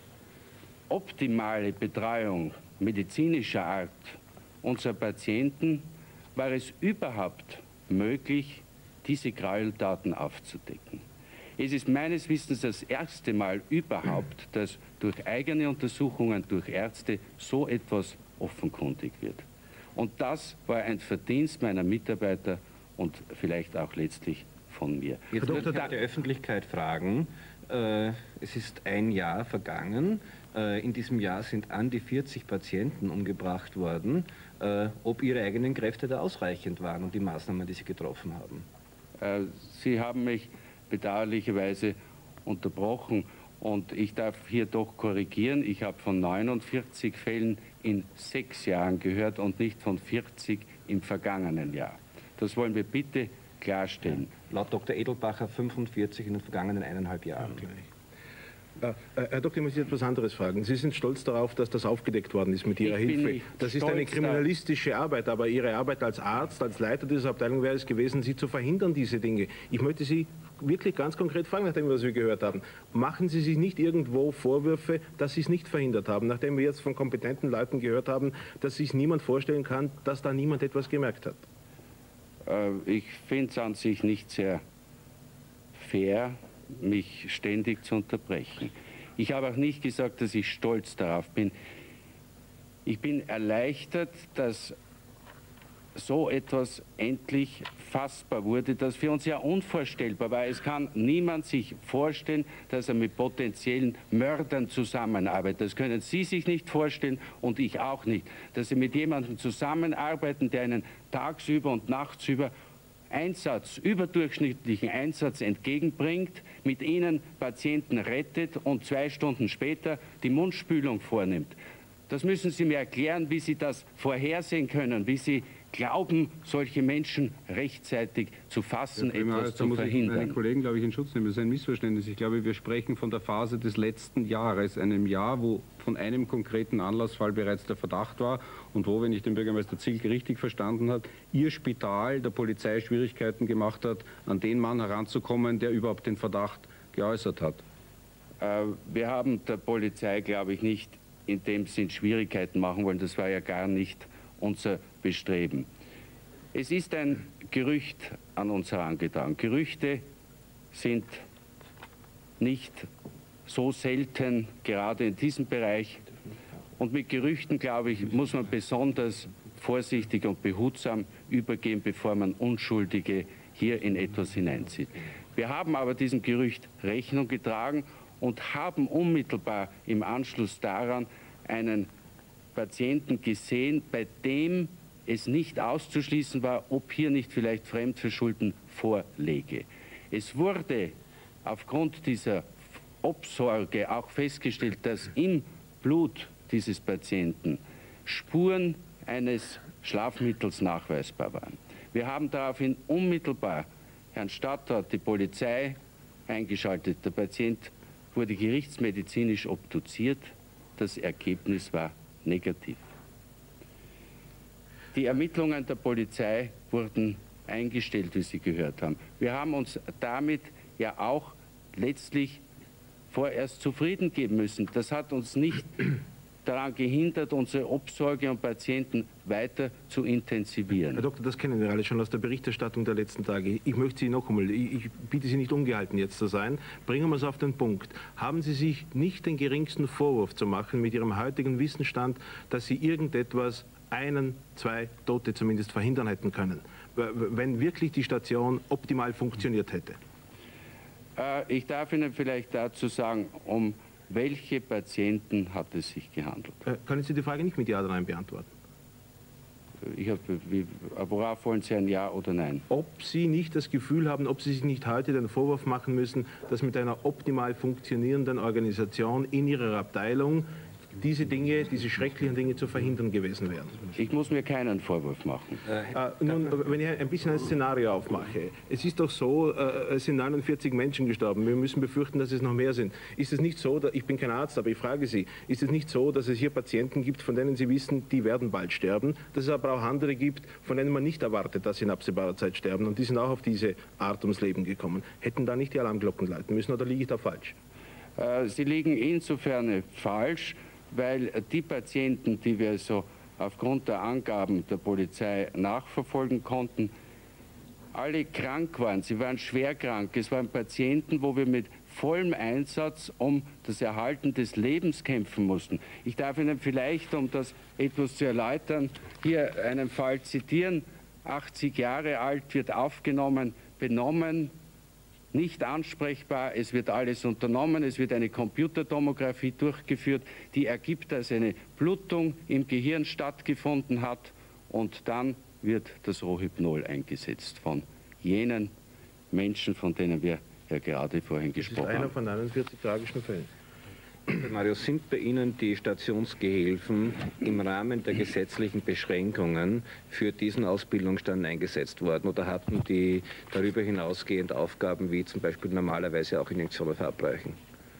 optimale Betreuung medizinischer Art unserer Patienten war es überhaupt möglich, diese Gräueltaten aufzudecken. Es ist meines Wissens das erste Mal überhaupt, dass durch eigene Untersuchungen durch Ärzte so etwas offenkundig wird. Und das war ein Verdienst meiner Mitarbeiter und vielleicht auch letztlich von mir. Jetzt würde ich der Öffentlichkeit fragen, es ist ein Jahr vergangen, in diesem Jahr sind an die 40 Patienten umgebracht worden, ob Ihre eigenen Kräfte da ausreichend waren und die Maßnahmen, die Sie getroffen haben. Sie haben mich bedauerlicherweise unterbrochen und ich darf hier doch korrigieren. Ich habe von 49 Fällen in 6 Jahren gehört und nicht von 40 im vergangenen Jahr. Das wollen wir bitte klarstellen. Laut Dr. Edelbacher 45 in den vergangenen 1,5 Jahren. Okay. Herr Doktor, ich muss Sie etwas anderes fragen. Sie sind stolz darauf, dass das aufgedeckt worden ist mit Ihrer Hilfe. Das ist eine kriminalistische Arbeit, aber Ihre Arbeit als Arzt, als Leiter dieser Abteilung wäre es gewesen, Sie zu verhindern, diese Dinge. Ich möchte Sie wirklich ganz konkret fragen, nachdem was wir gehört haben. Machen Sie sich nicht irgendwo Vorwürfe, dass Sie es nicht verhindert haben, nachdem wir jetzt von kompetenten Leuten gehört haben, dass sich niemand vorstellen kann, dass da niemand etwas gemerkt hat? Ich finde es an sich nicht sehr fair, mich ständig zu unterbrechen. Ich habe auch nicht gesagt, dass ich stolz darauf bin. Ich bin erleichtert, dass so etwas endlich fassbar wurde, das für uns ja unvorstellbar war. Es kann niemand sich vorstellen, dass er mit potenziellen Mördern zusammenarbeitet. Das können Sie sich nicht vorstellen und ich auch nicht. Dass Sie mit jemandem zusammenarbeiten, der einen tagsüber und nachtsüber überdurchschnittlichen Einsatz entgegenbringt, mit ihnen Patienten rettet und 2 Stunden später die Mundspülung vornimmt. Das müssen Sie mir erklären, wie Sie das vorhersehen können, wie Sie glauben, solche Menschen rechtzeitig zu fassen, etwas zu verhindern. Meine Kollegen, glaube ich, in Schutz nehmen. Das ist ein Missverständnis. Ich glaube, wir sprechen von der Phase des letzten Jahres, einem Jahr, wo von einem konkreten Anlassfall bereits der Verdacht war und wo, wenn ich den Bürgermeister Zielke richtig verstanden habe, Ihr Spital der Polizei Schwierigkeiten gemacht hat, an den Mann heranzukommen, der überhaupt den Verdacht geäußert hat. Wir haben der Polizei, glaube ich, nicht in dem Sinn Schwierigkeiten machen wollen. Das war ja gar nicht unser Bestreben. Es ist ein Gerücht an uns herangetragen. Gerüchte sind nicht so selten, gerade in diesem Bereich. Und mit Gerüchten, glaube ich, muss man besonders vorsichtig und behutsam übergehen, bevor man Unschuldige hier in etwas hineinzieht. Wir haben aber diesem Gerücht Rechnung getragen und haben unmittelbar im Anschluss daran einen Patienten gesehen, bei dem es nicht auszuschließen war, ob hier nicht vielleicht Fremdverschulden vorläge. Es wurde aufgrund dieser Obsorge auch festgestellt, dass im Blut dieses Patienten Spuren eines Schlafmittels nachweisbar waren. Wir haben daraufhin unmittelbar Herrn Stadtrat, die Polizei eingeschaltet. Der Patient wurde gerichtsmedizinisch obduziert. Das Ergebnis war negativ. Die Ermittlungen der Polizei wurden eingestellt, wie Sie gehört haben. Wir haben uns damit ja auch letztlich vorerst zufrieden geben müssen. Das hat uns nicht daran gehindert, unsere Obsorge und Patienten weiter zu intensivieren. Herr Doktor, das kennen wir alle schon aus der Berichterstattung der letzten Tage. Ich möchte Sie noch einmal, ich bitte Sie nicht ungehalten jetzt zu sein, bringen wir es auf den Punkt. Haben Sie sich nicht den geringsten Vorwurf zu machen mit Ihrem heutigen Wissensstand, dass Sie irgendetwas, 1, 2 Tote zumindest verhindern hätten können, wenn wirklich die Station optimal funktioniert hätte? Ich darf Ihnen vielleicht dazu sagen, um welche Patienten hat es sich gehandelt? Können Sie die Frage nicht mit Ja oder Nein beantworten? Worauf wollen Sie ein Ja oder Nein? Ob Sie nicht das Gefühl haben, ob Sie sich nicht heute den Vorwurf machen müssen, dass mit einer optimal funktionierenden Organisation in Ihrer Abteilung diese Dinge, diese schrecklichen Dinge zu verhindern gewesen wären. Ich muss mir keinen Vorwurf machen. Nun, wenn ich ein bisschen ein Szenario aufmache. Es ist doch so, es sind 49 Menschen gestorben. Wir müssen befürchten, dass es noch mehr sind. Ist es nicht so, ich bin kein Arzt, aber ich frage Sie, ist es nicht so, dass es hier Patienten gibt, von denen Sie wissen, die werden bald sterben, dass es aber auch andere gibt, von denen man nicht erwartet, dass sie in absehbarer Zeit sterben und die sind auch auf diese Art ums Leben gekommen. Hätten da nicht die Alarmglocken läuten müssen oder liege ich da falsch? Sie liegen insofern falsch, weil die Patienten, die wir so aufgrund der Angaben der Polizei nachverfolgen konnten, alle krank waren. Sie waren schwer krank. Es waren Patienten, wo wir mit vollem Einsatz um das Erhalten des Lebens kämpfen mussten. Ich darf Ihnen vielleicht, um das etwas zu erläutern, hier einen Fall zitieren. 80 Jahre alt, wird aufgenommen, benommen, nicht ansprechbar, es wird alles unternommen, es wird eine Computertomographie durchgeführt, die ergibt, dass eine Blutung im Gehirn stattgefunden hat und dann wird das Rohypnol eingesetzt von jenen Menschen, von denen wir ja gerade vorhin gesprochen haben. Das ist einer von 49 tragischen Fällen. Mario, sind bei Ihnen die Stationsgehilfen im Rahmen der gesetzlichen Beschränkungen für diesen Ausbildungsstand eingesetzt worden oder hatten die darüber hinausgehend Aufgaben wie zum Beispiel normalerweise auch Injektionen verabreichen?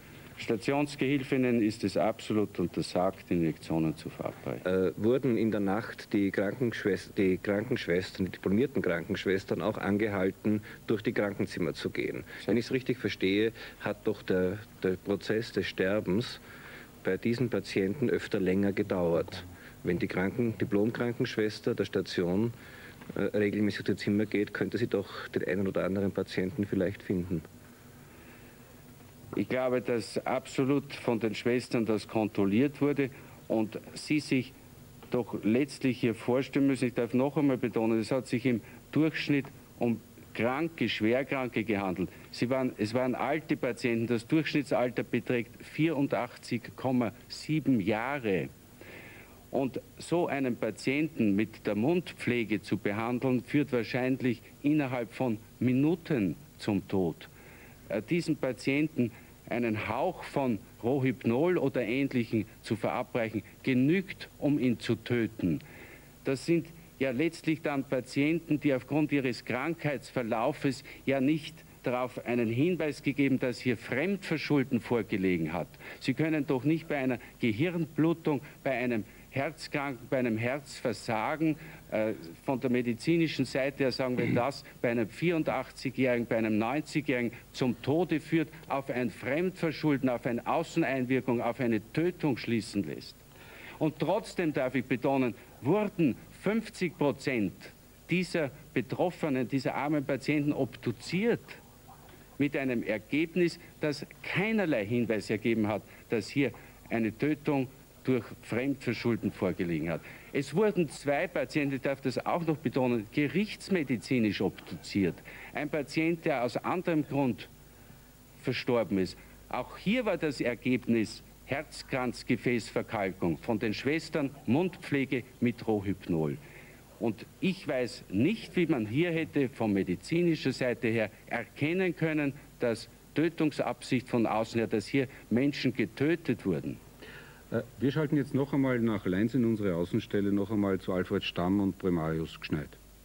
Stationsgehilfinnen ist es absolut untersagt, Injektionen zu verabreichen. Wurden in der Nacht die Krankenschwestern, die diplomierten Krankenschwestern auch angehalten, durch die Krankenzimmer zu gehen? Wenn ich es richtig verstehe, hat doch der Prozess des Sterbens bei diesen Patienten öfter länger gedauert. Wenn die Diplomkrankenschwester der Station regelmäßig durch die Zimmer geht, könnte sie doch den einen oder anderen Patienten vielleicht finden. Ich glaube, dass absolut von den Schwestern das kontrolliert wurde und sie sich doch letztlich hier vorstellen müssen. Ich darf noch einmal betonen, es hat sich im Durchschnitt um Kranke, Schwerkranke gehandelt. Es waren alte Patienten, das Durchschnittsalter beträgt 84,7 Jahre. Und so einen Patienten mit der Mundpflege zu behandeln, führt wahrscheinlich innerhalb von Minuten zum Tod. Diesen Patienten einen Hauch von Rohypnol oder Ähnlichem zu verabreichen, genügt, um ihn zu töten. Das sind ja letztlich dann Patienten, die aufgrund ihres Krankheitsverlaufes ja nicht darauf einen Hinweis gegeben, dass hier Fremdverschulden vorgelegen hat. Sie können doch nicht bei einer Gehirnblutung, bei einem Herzkranken, bei einem Herzversagen von der medizinischen Seite her sagen wir das, bei einem 84-Jährigen, bei einem 90-Jährigen zum Tode führt, auf ein Fremdverschulden, auf eine Außeneinwirkung, auf eine Tötung schließen lässt. Und trotzdem darf ich betonen, wurden 50% dieser Betroffenen, dieser armen Patienten obduziert, mit einem Ergebnis, das keinerlei Hinweis ergeben hat, dass hier eine Tötung durch Fremdverschulden vorgelegen hat. Es wurden 2 Patienten, ich darf das auch noch betonen, gerichtsmedizinisch obduziert. Ein Patient, der aus anderem Grund verstorben ist. Auch hier war das Ergebnis Herzkranzgefäßverkalkung, von den Schwestern Mundpflege mit Rohypnol. Und ich weiß nicht, wie man hier hätte von medizinischer Seite her erkennen können, dass Tötungsabsicht von außen her, dass hier Menschen getötet wurden. Wir schalten jetzt noch einmal nach Leins in unsere Außenstelle, noch einmal zu Alfred Stamm und Primarius Gschneit.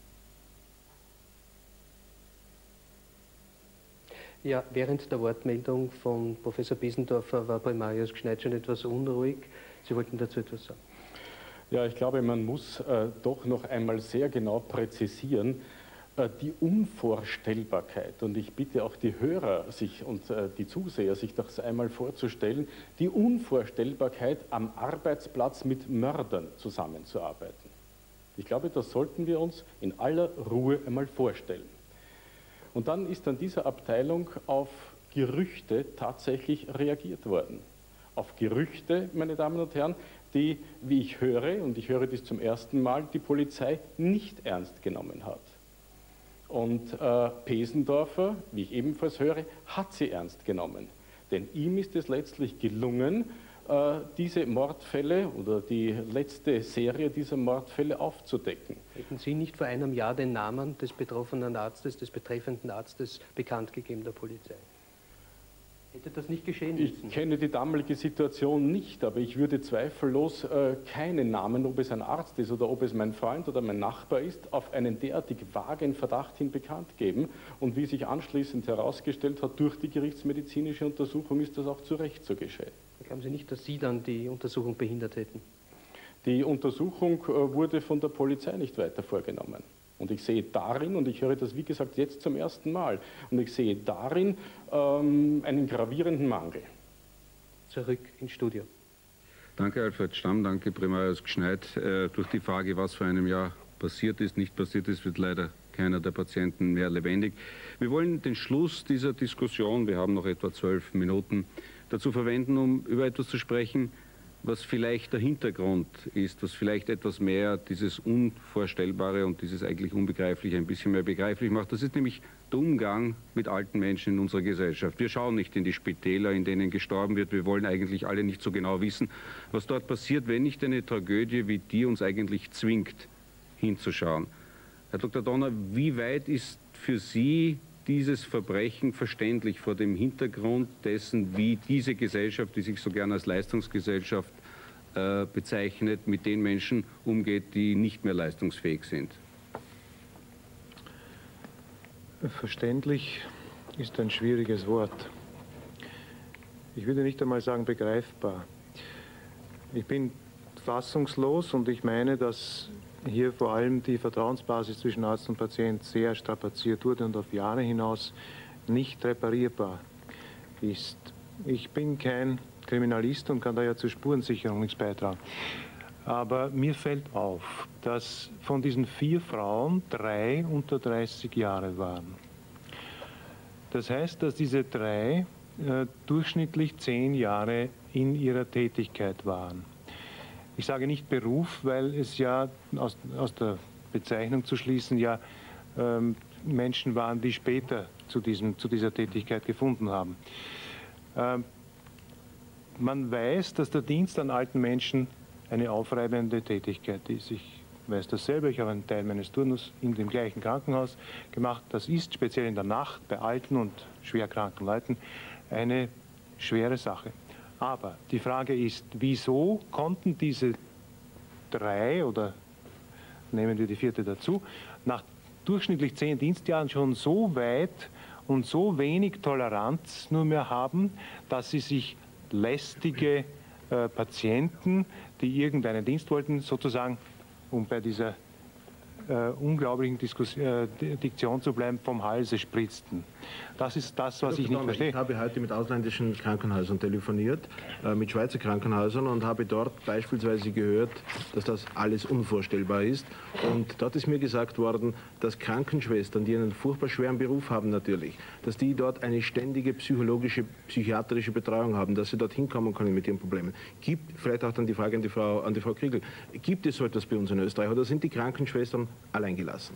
Ja, während der Wortmeldung von Professor Biesendorfer war Primarius Gschneit schon etwas unruhig. Sie wollten dazu etwas sagen? Ja, ich glaube, man muss doch noch einmal sehr genau präzisieren, die Unvorstellbarkeit, und ich bitte auch die Hörer sich und die Zuseher, sich das einmal vorzustellen, die Unvorstellbarkeit, am Arbeitsplatz mit Mördern zusammenzuarbeiten. Ich glaube, das sollten wir uns in aller Ruhe einmal vorstellen. Und dann ist an dieser Abteilung auf Gerüchte tatsächlich reagiert worden. Auf Gerüchte, meine Damen und Herren, die, wie ich höre, und ich höre dies zum ersten Mal, die Polizei nicht ernst genommen hat. Und Pesendorfer, wie ich ebenfalls höre, hat sie ernst genommen. Denn ihm ist es letztlich gelungen, diese Mordfälle oder die letzte Serie dieser Mordfälle aufzudecken. Hätten Sie nicht vor einem Jahr den Namen des betroffenen Arztes, des betreffenden Arztes bekannt gegeben der Polizei? Hätte das nicht geschehen müssen? Ich kenne die damalige Situation nicht, aber ich würde zweifellos keinen Namen, ob es ein Arzt ist oder ob es mein Freund oder mein Nachbar ist, auf einen derartig vagen Verdacht hin bekannt geben. Und wie sich anschließend herausgestellt hat, durch die gerichtsmedizinische Untersuchung ist das auch zu Recht so geschehen. Glauben Sie nicht, dass Sie dann die Untersuchung behindert hätten? Die Untersuchung wurde von der Polizei nicht weiter vorgenommen. Und ich sehe darin, und ich höre das wie gesagt jetzt zum ersten Mal, und ich sehe darin einen gravierenden Mangel. Zurück ins Studio. Danke Alfred Stamm, danke Primarius Gschneit. Durch die Frage, was vor einem Jahr passiert ist, nicht passiert ist, wird leider keiner der Patienten mehr lebendig. Wir wollen den Schluss dieser Diskussion, wir haben noch etwa 12 Minuten, dazu verwenden, um über etwas zu sprechen, was vielleicht der Hintergrund ist, was vielleicht etwas mehr dieses Unvorstellbare und dieses eigentlich Unbegreifliche ein bisschen mehr begreiflich macht. Das ist nämlich der Umgang mit alten Menschen in unserer Gesellschaft. Wir schauen nicht in die Spitäler, in denen gestorben wird. Wir wollen eigentlich alle nicht so genau wissen, was dort passiert, wenn nicht eine Tragödie wie die uns eigentlich zwingt, hinzuschauen. Herr Dr. Donner, wie weit ist für Sie dieses Verbrechen verständlich vor dem Hintergrund dessen, wie diese Gesellschaft, die sich so gerne als Leistungsgesellschaft bezeichnet, mit den Menschen umgeht, die nicht mehr leistungsfähig sind? Verständlich ist ein schwieriges Wort. Ich würde nicht einmal sagen begreifbar. Ich bin fassungslos und ich meine, dass hier vor allem die Vertrauensbasis zwischen Arzt und Patient sehr strapaziert wurde und auf Jahre hinaus nicht reparierbar ist. Ich bin kein Kriminalist und kann daher zur Spurensicherung nichts beitragen. Aber mir fällt auf, dass von diesen 4 Frauen 3 unter 30 Jahre waren. Das heißt, dass diese 3 durchschnittlich 10 Jahre in ihrer Tätigkeit waren. Ich sage nicht Beruf, weil es ja aus der Bezeichnung zu schließen ja Menschen waren, die später zu dieser Tätigkeit gefunden haben. Man weiß, dass der Dienst an alten Menschen eine aufreibende Tätigkeit ist. Ich weiß das selber, ich habe einen Teil meines Turnus in dem gleichen Krankenhaus gemacht. Das ist speziell in der Nacht bei alten und schwerkranken Leuten eine schwere Sache. Aber die Frage ist, wieso konnten diese 3 oder nehmen wir die 4. dazu, nach durchschnittlich 10 Dienstjahren schon so weit und so wenig Toleranz nur mehr haben, dass sie sich lästige Patienten, die irgendeinen Dienst wollten, sozusagen, um bei dieser unglaublichen Diktion zu bleiben, vom Halse spritzten. Das ist das, was ich nicht verstehe. Ich habe heute mit ausländischen Krankenhäusern telefoniert, mit Schweizer Krankenhäusern, und habe dort beispielsweise gehört, dass das alles unvorstellbar ist. Und dort ist mir gesagt worden, dass Krankenschwestern, die einen furchtbar schweren Beruf haben natürlich, dass die dort eine ständige psychologische, psychiatrische Betreuung haben, dass sie dort hinkommen können mit ihren Problemen. Gibt, vielleicht auch dann die Frage an die Frau Kriegel, gibt es so etwas bei uns in Österreich oder sind die Krankenschwestern alleingelassen?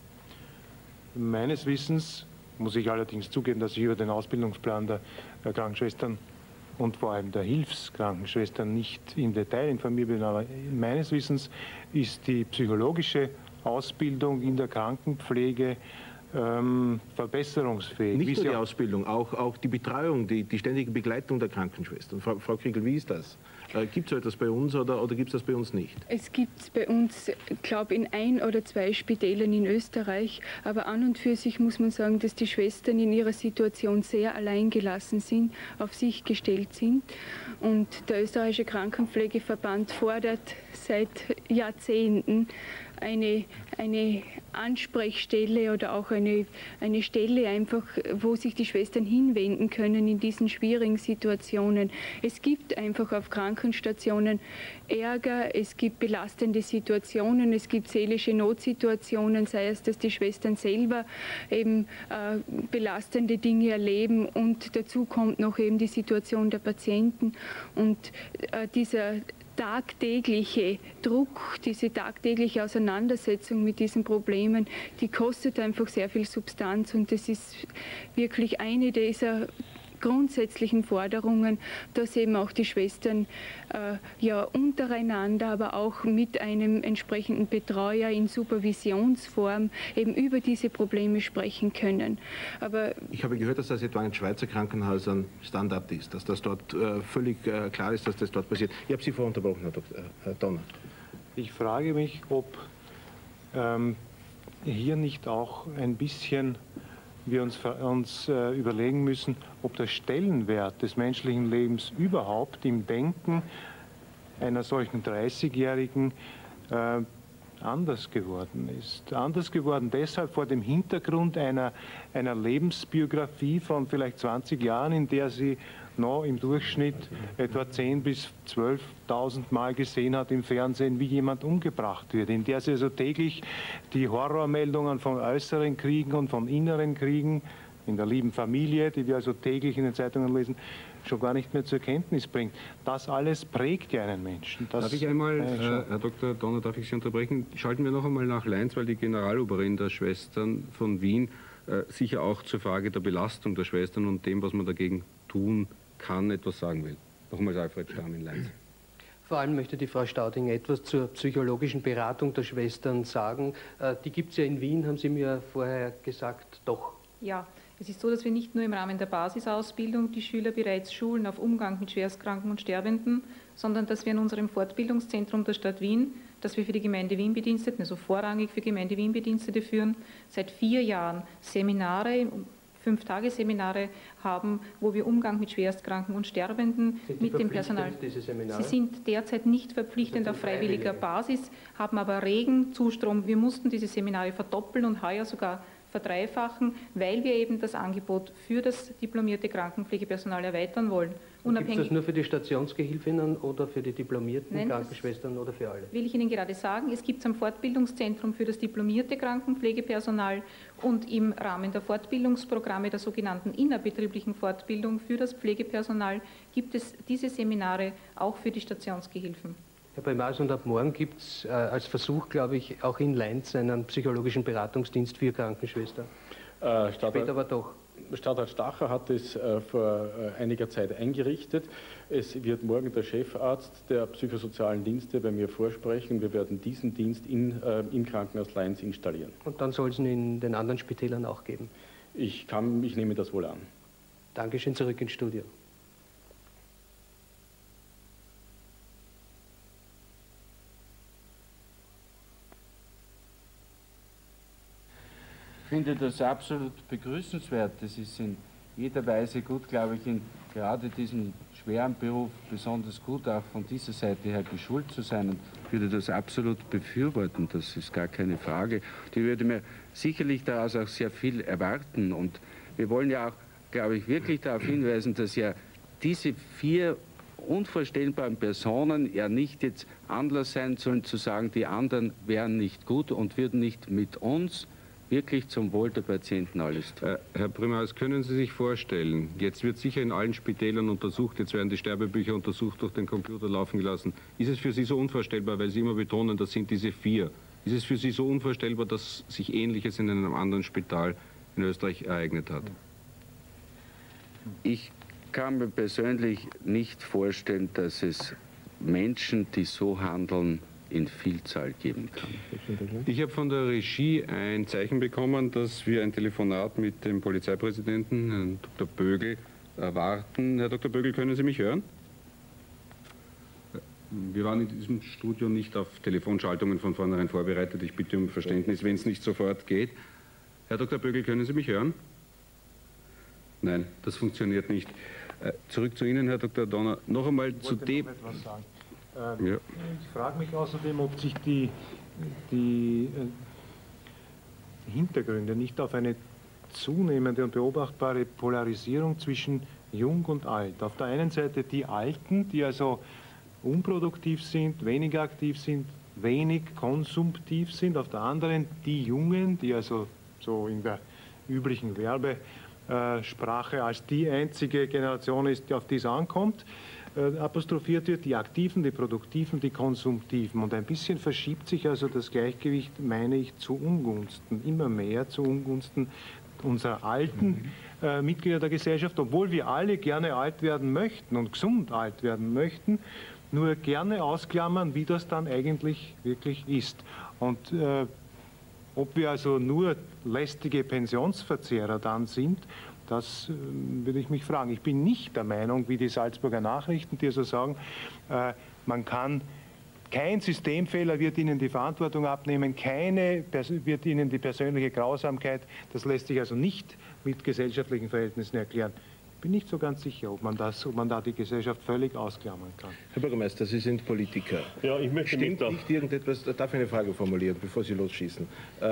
Meines Wissens muss ich allerdings zugeben, dass ich über den Ausbildungsplan der Krankenschwestern und vor allem der Hilfskrankenschwestern nicht im Detail informiert bin, aber meines Wissens ist die psychologische Ausbildung in der Krankenpflege verbesserungsfähig. Nicht nur die Ausbildung, auch die Betreuung, die ständige Begleitung der Krankenschwestern. Frau Kriegel, wie ist das? Gibt es so etwas bei uns oder gibt es das bei uns nicht? Es gibt es bei uns, glaube ich, in 1 oder 2 Spitälern in Österreich. Aber an und für sich muss man sagen, dass die Schwestern in ihrer Situation sehr alleingelassen sind, auf sich gestellt sind. Und der österreichische Krankenpflegeverband fordert seit Jahrzehnten eine Ansprechstelle oder auch eine Stelle einfach, wo sich die Schwestern hinwenden können in diesen schwierigen Situationen. Es gibt einfach auf Krankenstationen Ärger, es gibt belastende Situationen, es gibt seelische Notsituationen, sei es, dass die Schwestern selber eben belastende Dinge erleben, und dazu kommt noch eben die Situation der Patienten, und dieser tagtägliche Druck, diese tagtägliche Auseinandersetzung mit diesen Problemen, die kostet einfach sehr viel Substanz, und das ist wirklich eine dieser grundsätzlichen Forderungen, dass eben auch die Schwestern ja untereinander, aber auch mit einem entsprechenden Betreuer in Supervisionsform eben über diese Probleme sprechen können. Aber ich habe gehört, dass das etwa in Schweizer Krankenhäusern Standard ist, dass das dort völlig klar ist, dass das dort passiert. Ich habe Sie vorher unterbrochen, Herr Donner. Ich frage mich, ob hier nicht auch ein bisschen wir uns überlegen müssen, ob der Stellenwert des menschlichen Lebens überhaupt im Denken einer solchen 30-Jährigen anders geworden ist. Anders geworden deshalb vor dem Hintergrund einer Lebensbiografie von vielleicht 20 Jahren, in der sie noch im Durchschnitt etwa 10.000 bis 12.000 Mal gesehen hat im Fernsehen, wie jemand umgebracht wird, in der sie also täglich die Horrormeldungen von äußeren Kriegen und von inneren Kriegen in der lieben Familie, die wir also täglich in den Zeitungen lesen, schon gar nicht mehr zur Kenntnis bringt. Das alles prägt ja einen Menschen. Darf ich einmal, Herr Dr. Donner, darf ich Sie unterbrechen? Schalten wir noch einmal nach Leins, weil die Generaloberin der Schwestern von Wien sicher auch zur Frage der Belastung der Schwestern und dem, was man dagegen tun kann, etwas sagen will. Nochmals Alfred Stamm in Leins. Vor allem möchte die Frau Staudinger etwas zur psychologischen Beratung der Schwestern sagen. Die gibt es ja in Wien, haben Sie mir vorher gesagt, doch. Ja, es ist so, dass wir nicht nur im Rahmen der Basisausbildung die Schüler bereits schulen auf Umgang mit Schwerstkranken und Sterbenden, sondern dass wir in unserem Fortbildungszentrum der Stadt Wien, das wir für die Gemeinde Wien Bediensteten, also vorrangig für Gemeinde Wien Bedienstete führen, seit 4 Jahren Seminare, 5-Tage-Seminare haben, wo wir Umgang mit Schwerstkranken und Sterbenden mit dem Personal. Diese Seminare? Sie sind derzeit nicht verpflichtend auf freiwilliger Basis, haben aber regen Zustrom. Wir mussten diese Seminare verdoppeln und heuer sogar verdreifachen, weil wir eben das Angebot für das diplomierte Krankenpflegepersonal erweitern wollen. Gibt es das nur für die Stationsgehilfinnen oder für die diplomierten Krankenschwestern oder für alle? Will ich Ihnen gerade sagen, es gibt es am Fortbildungszentrum für das diplomierte Krankenpflegepersonal und im Rahmen der Fortbildungsprogramme der sogenannten innerbetrieblichen Fortbildung für das Pflegepersonal gibt es diese Seminare auch für die Stationsgehilfen. Herr Primas, und ab morgen gibt es als Versuch, glaube ich, auch in Leins einen psychologischen Beratungsdienst für Krankenschwestern. Später aber doch. Stadtrat Stacher hat es vor einiger Zeit eingerichtet. Es wird morgen der Chefarzt der psychosozialen Dienste bei mir vorsprechen. Wir werden diesen Dienst im Krankenhaus Leins installieren. Und dann soll es ihn in den anderen Spitälern auch geben? Ich nehme das wohl an. Dankeschön, zurück ins Studio. finde das absolut begrüßenswert. Das ist in jeder Weise gut, glaube ich, in gerade diesem schweren Beruf besonders gut, auch von dieser Seite her geschult zu sein, und würde das absolut befürworten, das ist gar keine Frage. Die würde mir sicherlich daraus auch sehr viel erwarten, und wir wollen ja auch, glaube ich, wirklich darauf hinweisen, dass ja diese 4 unvorstellbaren Personen ja nicht jetzt Anlass sein sollen zu sagen, die anderen wären nicht gut und würden nicht mit uns wirklich zum Wohl der Patienten alles tun. Herr Primarius, können Sie sich vorstellen, jetzt wird sicher in allen Spitälern untersucht, jetzt werden die Sterbebücher untersucht, durch den Computer laufen gelassen. Ist es für Sie so unvorstellbar, weil Sie immer betonen, das sind diese 4, ist es für Sie so unvorstellbar, dass sich Ähnliches in einem anderen Spital in Österreich ereignet hat? Ich kann mir persönlich nicht vorstellen, dass es Menschen, die so handeln, in Vielzahl geben kann. Ich habe von der Regie ein Zeichen bekommen, dass wir ein Telefonat mit dem Polizeipräsidenten, Herrn Dr. Bögel, erwarten. Herr Dr. Bögel, können Sie mich hören? Wir waren in diesem Studio nicht auf Telefonschaltungen von vornherein vorbereitet. Ich bitte um Verständnis, wenn es nicht sofort geht. Herr Dr. Bögel, können Sie mich hören? Nein, das funktioniert nicht. Zurück zu Ihnen, Herr Dr. Donner. Noch einmal zu dem... Ja. Ich frage mich außerdem, ob sich die Hintergründe nicht auf eine zunehmende und beobachtbare Polarisierung zwischen Jung und Alt. Auf der einen Seite die Alten, die also unproduktiv sind, weniger aktiv sind, wenig konsumtiv sind. Auf der anderen die Jungen, die also so in der üblichen Werbesprache als die einzige Generation ist, auf die es ankommt, apostrophiert wird, die Aktiven, die Produktiven, die Konsumtiven. Und ein bisschen verschiebt sich also das Gleichgewicht, meine ich, zu Ungunsten, immer mehr zu Ungunsten unserer alten Mitglieder der Gesellschaft, obwohl wir alle gerne alt werden möchten und gesund alt werden möchten, nur gerne ausklammern, wie das dann eigentlich wirklich ist. Und ob wir also nur lästige Pensionsverzehrer dann sind, das würde ich mich fragen. Ich bin nicht der Meinung, wie die Salzburger Nachrichten, die also sagen, kein Systemfehler wird Ihnen die Verantwortung abnehmen, wird Ihnen die persönliche Grausamkeit, das lässt sich also nicht mit gesellschaftlichen Verhältnissen erklären. Ich bin nicht so ganz sicher, ob man da die Gesellschaft völlig ausklammern kann. Herr Bürgermeister, Sie sind Politiker. Ja, ich möchte Stimmt nicht irgendetwas, darf ich eine Frage formulieren, bevor Sie losschießen?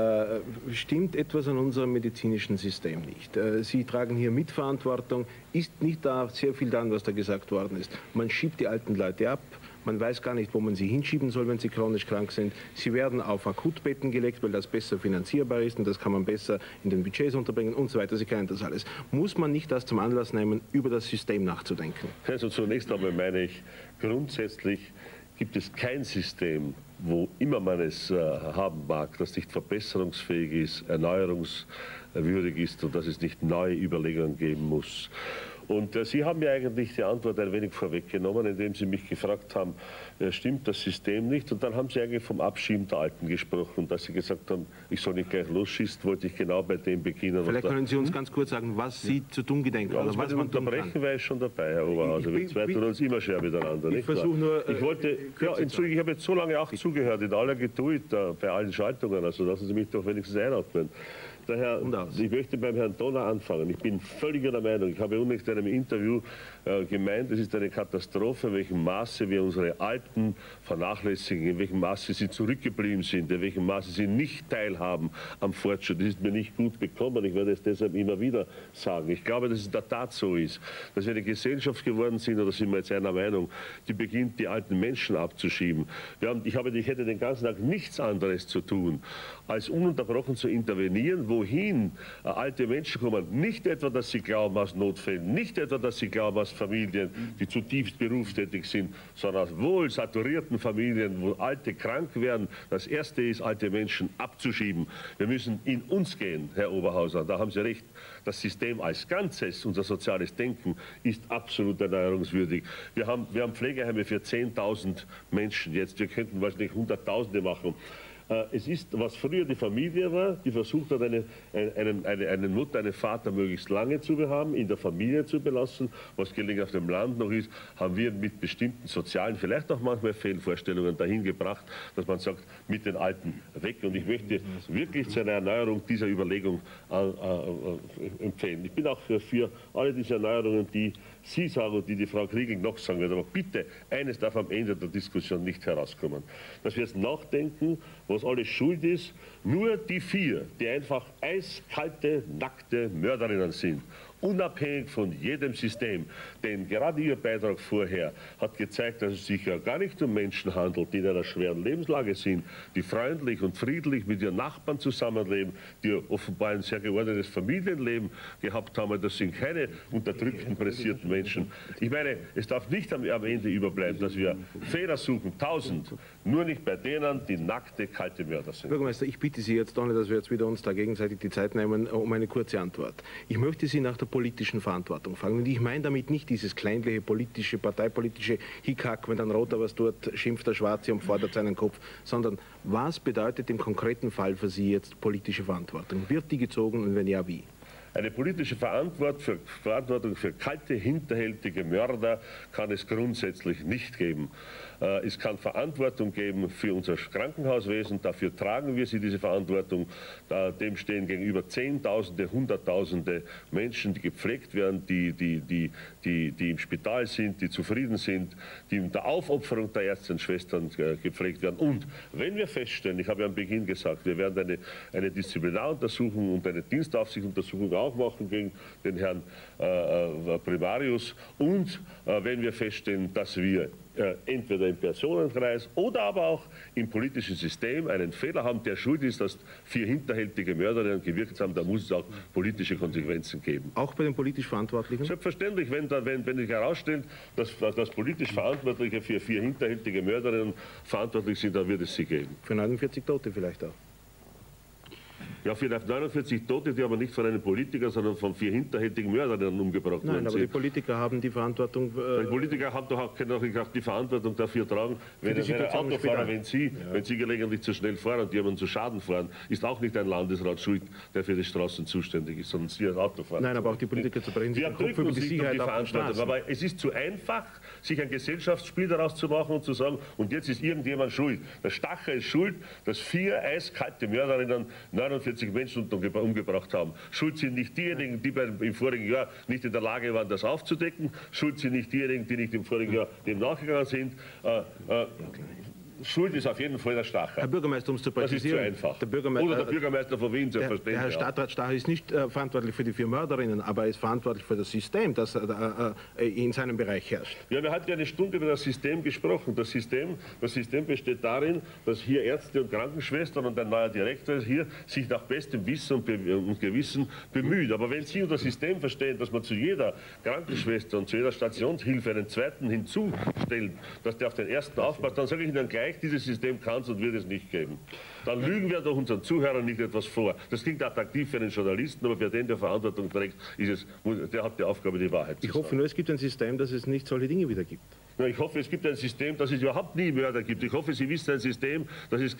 Stimmt etwas an unserem medizinischen System nicht? Sie tragen hier Mitverantwortung. Ist nicht da sehr viel dran, was da gesagt worden ist? Man schiebt die alten Leute ab. Man weiß gar nicht, wo man sie hinschieben soll, wenn sie chronisch krank sind. Sie werden auf Akutbetten gelegt, weil das besser finanzierbar ist und das kann man besser in den Budgets unterbringen und so weiter. Sie kennen das alles. Muss man nicht das zum Anlass nehmen, über das System nachzudenken? Also zunächst einmal meine ich, grundsätzlich gibt es kein System, wo immer man es haben mag, das nicht verbesserungsfähig ist, erneuerungswürdig ist und dass es nicht neue Überlegungen geben muss. Und Sie haben mir eigentlich die Antwort ein wenig vorweggenommen, indem Sie mich gefragt haben, stimmt das System nicht? Und dann haben Sie eigentlich vom Abschieben der Alten gesprochen. Und dass Sie gesagt haben, ich soll nicht gleich losschießen, wollte ich genau bei dem beginnen. Vielleicht können Sie uns ganz kurz sagen, was Sie zu tun gedenken. Ja, oder was man unterbrechen wäre ich schon dabei, Herr Oberhauser. Wir zwei tun uns immer schwer miteinander. Ich versuche nur... Ich habe jetzt so lange auch zugehört, in aller Geduld bei allen Schaltungen. Also lassen Sie mich doch wenigstens einatmen. Daher, ich möchte beim Herrn Donner anfangen. Ich bin völlig der Meinung, ich habe unlängst in einem Interview gemeint, es ist eine Katastrophe, in welchem Maße wir unsere Alten vernachlässigen, in welchem Maße sie zurückgeblieben sind, in welchem Maße sie nicht teilhaben am Fortschritt. Das ist mir nicht gut bekommen. Ich werde es deshalb immer wieder sagen. Ich glaube, dass es in der Tat so ist, dass wir eine Gesellschaft geworden sind, oder sind wir jetzt einer Meinung, die beginnt, die alten Menschen abzuschieben. Ich hätte den ganzen Tag nichts anderes zu tun, als ununterbrochen zu intervenieren, wohin alte Menschen kommen. Nicht etwa, dass sie glauben aus Notfällen, nicht etwa, dass sie glauben aus Familien, die zutiefst berufstätig sind, sondern aus wohl saturierten Familien, wo Alte krank werden. Das Erste ist, alte Menschen abzuschieben. Wir müssen in uns gehen, Herr Oberhauser. Da haben Sie recht. Das System als Ganzes, unser soziales Denken, ist absolut erneuerungswürdig. Wir haben Pflegeheime für 10.000 Menschen jetzt. Wir könnten wahrscheinlich Hunderttausende machen. Es ist, was früher die Familie war, die versucht hat, eine Mutter, einen Vater möglichst lange zu haben, in der Familie zu belassen. Was gelegentlich auf dem Land noch ist, haben wir mit bestimmten sozialen, vielleicht auch manchmal Fehlvorstellungen dahin gebracht, dass man sagt, mit den Alten weg. Und ich möchte wirklich zu einer Erneuerung dieser Überlegung empfehlen. Ich bin auch für alle diese Erneuerungen, die Sie sagen und die Frau Kriegel noch sagen wird. Aber bitte, eines darf am Ende der Diskussion nicht herauskommen. Dass wir jetzt nachdenken, was alles schuld ist, nur die 4, die einfach eiskalte, nackte Mörderinnen sind, unabhängig von jedem System. Denn gerade Ihr Beitrag vorher hat gezeigt, dass es sich ja gar nicht um Menschen handelt, die in einer schweren Lebenslage sind, die freundlich und friedlich mit ihren Nachbarn zusammenleben, die offenbar ein sehr geordnetes Familienleben gehabt haben. Das sind keine unterdrückten, pressierten Menschen. Ich meine, es darf nicht am Ende überbleiben, dass wir Fehler suchen, 1000, nur nicht bei denen, die nackte, kalte Mörder sind. Bürgermeister, ich bitte Sie jetzt doch nicht, dass wir jetzt wieder uns da gegenseitig die Zeit nehmen, um eine kurze Antwort. Ich möchte Sie nach der politischen Verantwortung fragen. Und ich meine damit nicht dieses kleinliche politische, parteipolitische Hickhack, wenn dann Roter was tut, schimpft der Schwarze und fordert seinen Kopf, sondern was bedeutet im konkreten Fall für Sie jetzt politische Verantwortung? Wird die gezogen und wenn ja, wie? Eine politische Verantwortung für kalte, hinterhältige Mörder kann es grundsätzlich nicht geben. Es kann Verantwortung geben für unser Krankenhauswesen, dafür tragen wir diese Verantwortung. Dem stehen gegenüber Zehntausende, Hunderttausende Menschen, die gepflegt werden, die im Spital sind, die zufrieden sind, die unter Aufopferung der Ärzte und Schwestern gepflegt werden. Und wenn wir feststellen, ich habe ja am Beginn gesagt, wir werden eine Disziplinaruntersuchung und eine Dienstaufsichtsuntersuchung auch machen gegen den Herrn Primarius. Und wenn wir feststellen, dass wir entweder im Personenkreis oder aber auch im politischen System einen Fehler haben, der schuld ist, dass 4 hinterhältige Mörderinnen gewirkt haben, da muss es auch politische Konsequenzen geben. Auch bei den politisch Verantwortlichen? Selbstverständlich, wenn sich herausstellt, dass politisch Verantwortliche für 4 hinterhältige Mörderinnen verantwortlich sind, dann wird es sie geben. Für 49 Tote vielleicht auch? Ja, für 49 Tote, die aber nicht von einem Politiker, sondern von 4 hinterhältigen Mördern umgebracht worden sind. Nein, aber die Politiker haben die Verantwortung... Die Politiker können doch auch die Verantwortung dafür tragen, wenn Autofahrer, wenn Sie gelegentlich zu schnell fahren und jemanden zu Schaden fahren, ist auch nicht ein Landesrat schuld, der für die Straßen zuständig ist, sondern Sie als Autofahrer. Nein, aber auch die Politiker zu brechen. Wir drücken uns nicht um die Verantwortung, aber es ist zu einfach, sich ein Gesellschaftsspiel daraus zu machen und zu sagen, und jetzt ist irgendjemand schuld. Der Stacher ist schuld, dass 4 eiskalte Mörderinnen 49 Menschen umgebracht haben. Schuld sind nicht diejenigen, die im vorigen Jahr nicht in der Lage waren, das aufzudecken. Schuld sind nicht diejenigen, die nicht im vorigen Jahr dem nachgegangen sind. Schuld ist auf jeden Fall der Stacher. Herr Bürgermeister, um es zu präzisieren. Das ist zu einfach. Der Bürgermeister von Wien, der Herr Stadtrat Stacher ist nicht verantwortlich für die 4 Mörderinnen, aber er ist verantwortlich für das System, das in seinem Bereich herrscht. Wir haben heute eine Stunde über das System gesprochen. Das System besteht darin, dass hier Ärzte und Krankenschwestern und ein neuer Direktor hier sich nach bestem Wissen und Gewissen bemüht. Aber wenn Sie unter System verstehen, dass man zu jeder Krankenschwester und zu jeder Stationshilfe einen zweiten hinzustellt, dass der auf den ersten aufpasst, dann sage ich Ihnen gleich, dieses System kann es und wird es nicht geben. Dann lügen wir doch unseren Zuhörern nicht etwas vor. Das klingt attraktiv für den Journalisten, aber für den, der Verantwortung trägt, der hat die Aufgabe, die Wahrheit zu sagen. Ich hoffe nur, es gibt ein System, dass es nicht solche Dinge wieder gibt. Ja, ich hoffe, es gibt ein System, dass es überhaupt nie Mörder gibt. Ich hoffe, Sie wissen ein System, das ist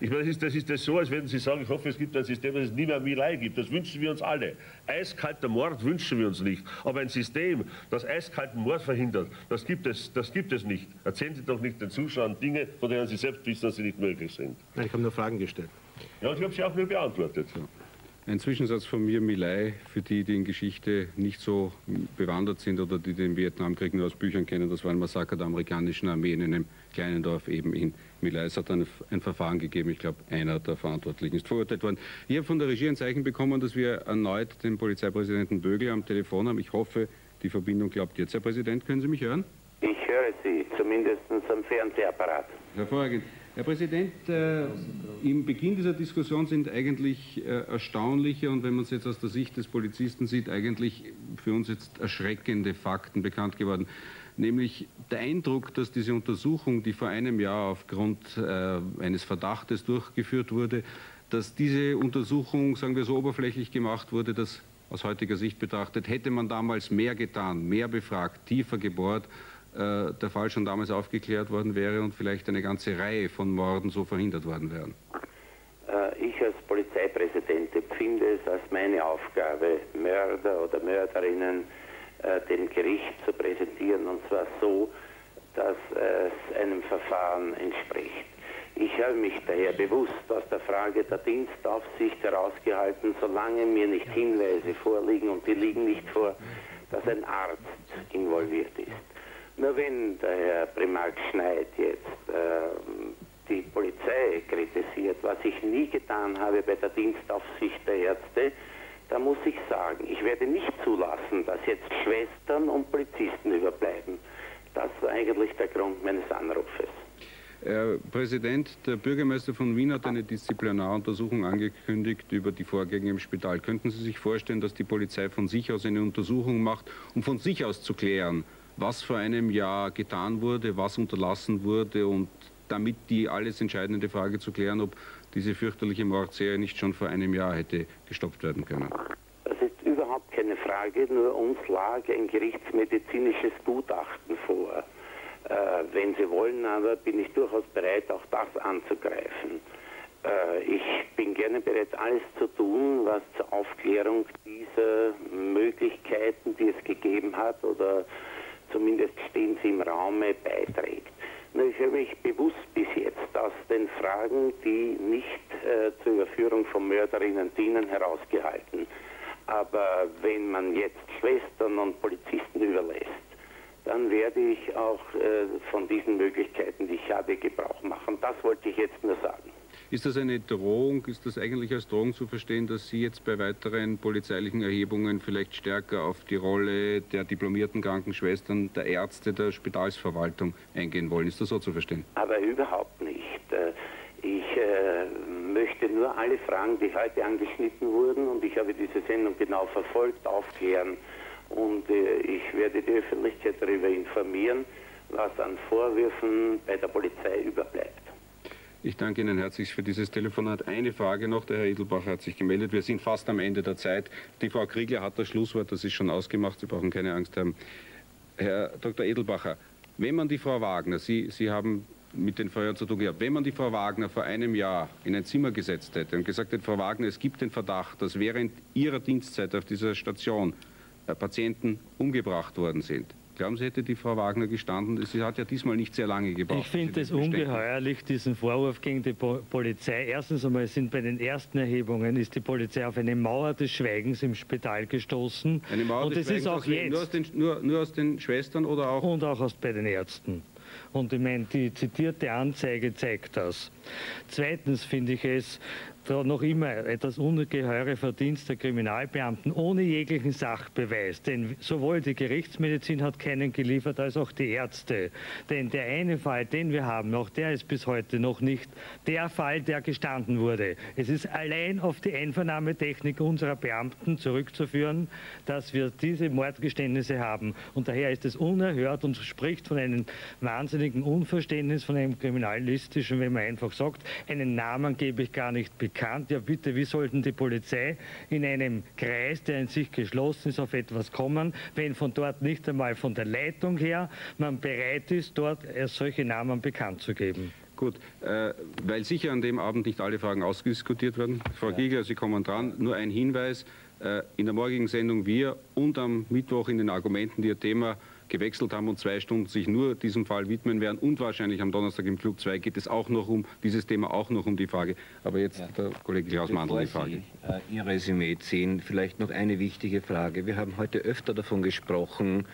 so, als würden Sie sagen, ich hoffe, es gibt ein System, dass es nie mehr Milei gibt. Das wünschen wir uns alle. Eiskalter Mord wünschen wir uns nicht. Aber ein System, das eiskalten Mord verhindert, das gibt es nicht. Erzählen Sie doch nicht den Zuschauern Dinge, von denen Sie selbst wissen, dass sie nicht möglich sind. Nein, ich habe nur Fragen gestellt. Ja, und ich habe sie auch nur beantwortet. Ein Zwischensatz von mir, Milei, für die in Geschichte nicht so bewandert sind oder die den Vietnamkrieg nur aus Büchern kennen, das war ein Massaker der amerikanischen Armee in einem kleinen Dorf eben in Milei. Es hat ein Verfahren gegeben, ich glaube, einer der Verantwortlichen ist verurteilt worden. Ich habe von der Regie ein Zeichen bekommen, dass wir erneut den Polizeipräsidenten Bögl am Telefon haben. Ich hoffe, die Verbindung klappt jetzt. Herr Präsident, können Sie mich hören? Ich höre Sie, zumindest am Fernsehapparat. Hervorragend. Herr Präsident, im Beginn dieser Diskussion sind eigentlich erstaunliche und wenn man es jetzt aus der Sicht des Polizisten sieht, eigentlich für uns jetzt erschreckende Fakten bekannt geworden. Nämlich der Eindruck, dass diese Untersuchung, die vor einem Jahr aufgrund eines Verdachtes durchgeführt wurde, dass diese Untersuchung, sagen wir so, oberflächlich gemacht wurde, dass aus heutiger Sicht betrachtet, hätte man damals mehr getan, mehr befragt, tiefer gebohrt, der Fall schon damals aufgeklärt worden wäre und vielleicht eine ganze Reihe von Morden so verhindert worden wären. Präsident, empfinde es als meine Aufgabe, Mörder oder Mörderinnen dem Gericht zu präsentieren, und zwar so, dass es einem Verfahren entspricht. Ich habe mich daher bewusst aus der Frage der Dienstaufsicht herausgehalten, solange mir nicht Hinweise vorliegen, und die liegen nicht vor, dass ein Arzt involviert ist. Nur wenn der Herr Primarch Schneid jetzt die Polizei kritisiert, was ich nie getan habe bei der Dienstaufsicht der Ärzte, da muss ich sagen, ich werde nicht zulassen, dass jetzt Schwestern und Polizisten überbleiben. Das war eigentlich der Grund meines Anrufes. Herr Präsident, der Bürgermeister von Wien hat eine Disziplinaruntersuchung angekündigt über die Vorgänge im Spital. Könnten Sie sich vorstellen, dass die Polizei von sich aus eine Untersuchung macht, um von sich aus zu klären, was vor einem Jahr getan wurde, was unterlassen wurde, und damit die alles entscheidende Frage zu klären, ob diese fürchterliche Mordserie nicht schon vor einem Jahr hätte gestoppt werden können? Das ist überhaupt keine Frage, nur uns lag ein gerichtsmedizinisches Gutachten vor. Wenn Sie wollen, aber bin ich durchaus bereit, auch das anzugreifen. Ich bin gerne bereit, alles zu tun, was zur Aufklärung dieser Möglichkeiten, die es gegeben hat, oder zumindest stehen sie im Raume, beiträgt. Nur ich habe mich bewusst bis jetzt aus den Fragen, die nicht zur Überführung von Mörderinnen dienen, herausgehalten. Aber wenn man jetzt Schwestern und Polizisten überlässt, dann werde ich auch von diesen Möglichkeiten, die ich habe, Gebrauch machen. Das wollte ich jetzt nur sagen. Ist das eine Drohung, ist das eigentlich als Drohung zu verstehen, dass Sie jetzt bei weiteren polizeilichen Erhebungen vielleicht stärker auf die Rolle der diplomierten Krankenschwestern, der Ärzte, der Spitalsverwaltung eingehen wollen? Ist das so zu verstehen? Aber überhaupt nicht. Ich möchte nur alle Fragen, die heute angeschnitten wurden, und ich habe diese Sendung genau verfolgt, aufklären. Und ich werde die Öffentlichkeit darüber informieren, was an Vorwürfen bei der Polizei überbleibt. Ich danke Ihnen herzlich für dieses Telefonat. Eine Frage noch, der Herr Edelbacher hat sich gemeldet. Wir sind fast am Ende der Zeit. Die Frau Kriegler hat das Schlusswort, das ist schon ausgemacht, Sie brauchen keine Angst haben. Herr Dr. Edelbacher, wenn man die Frau Wagner, Sie haben mit den Feuern zu tun gehabt, wenn man die Frau Wagner vor einem Jahr in ein Zimmer gesetzt hätte und gesagt hätte, Frau Wagner, es gibt den Verdacht, dass während Ihrer Dienstzeit auf dieser Station Patienten umgebracht worden sind. Glauben Sie, hätte die Frau Wagner gestanden? Sie hat ja diesmal nicht sehr lange gebraucht. Ich finde es ungeheuerlich, diesen Vorwurf gegen die Polizei. Erstens einmal sind bei den ersten Erhebungen ist die Polizei auf eine Mauer des Schweigens im Spital gestoßen. Eine Mauer des Schweigens, ist auch jetzt. Nur aus den Schwestern oder auch? Und auch bei den Ärzten. Und ich meine, die zitierte Anzeige zeigt das. Zweitens finde ich es da noch immer etwas ungeheure Verdienst der Kriminalbeamten ohne jeglichen Sachbeweis. Denn sowohl die Gerichtsmedizin hat keinen geliefert, als auch die Ärzte. Denn der eine Fall, den wir haben, auch der ist bis heute noch nicht der Fall, der gestanden wurde. Es ist allein auf die Einvernahmetechnik unserer Beamten zurückzuführen, dass wir diese Mordgeständnisse haben. Und daher ist es unerhört und spricht von einem wahnsinnigen Unverständnis, von einem kriminalistischen, wenn man einfach sagt, einen Namen gebe ich gar nicht bekannt. Ja bitte, wie sollten die Polizei in einem Kreis, der in sich geschlossen ist, auf etwas kommen, wenn von dort nicht einmal von der Leitung her man bereit ist, dort solche Namen bekannt zu geben? Gut, weil sicher an dem Abend nicht alle Fragen ausdiskutiert werden. Frau Giegler, Sie kommen dran. Nur ein Hinweis, in der morgigen Sendung wir und am Mittwoch in den Argumenten, die Ihr Thema gewechselt haben und 2 Stunden sich nur diesem Fall widmen werden, und wahrscheinlich am Donnerstag im Club 2 geht es auch noch um dieses Thema, auch noch um die Frage. Aber jetzt der Kollege Klaus Mandl die Frage. Sie Ihr Resümee ziehen, vielleicht noch eine wichtige Frage. Wir haben heute öfter davon gesprochen,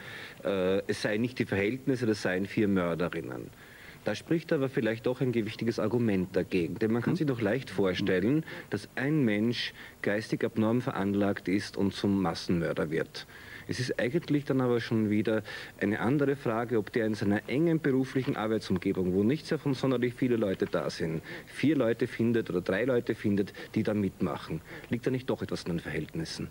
es seien nicht die Verhältnisse, das seien 4 Mörderinnen. Da spricht aber vielleicht doch ein gewichtiges Argument dagegen. Denn man kann sich doch leicht vorstellen, dass ein Mensch geistig abnorm veranlagt ist und zum Massenmörder wird. Es ist eigentlich dann aber schon wieder eine andere Frage, ob der in seiner engen beruflichen Arbeitsumgebung, wo nicht sehr von sonderlich viele Leute da sind, 4 Leute findet oder 3 Leute findet, die da mitmachen. Liegt da nicht doch etwas an den Verhältnissen?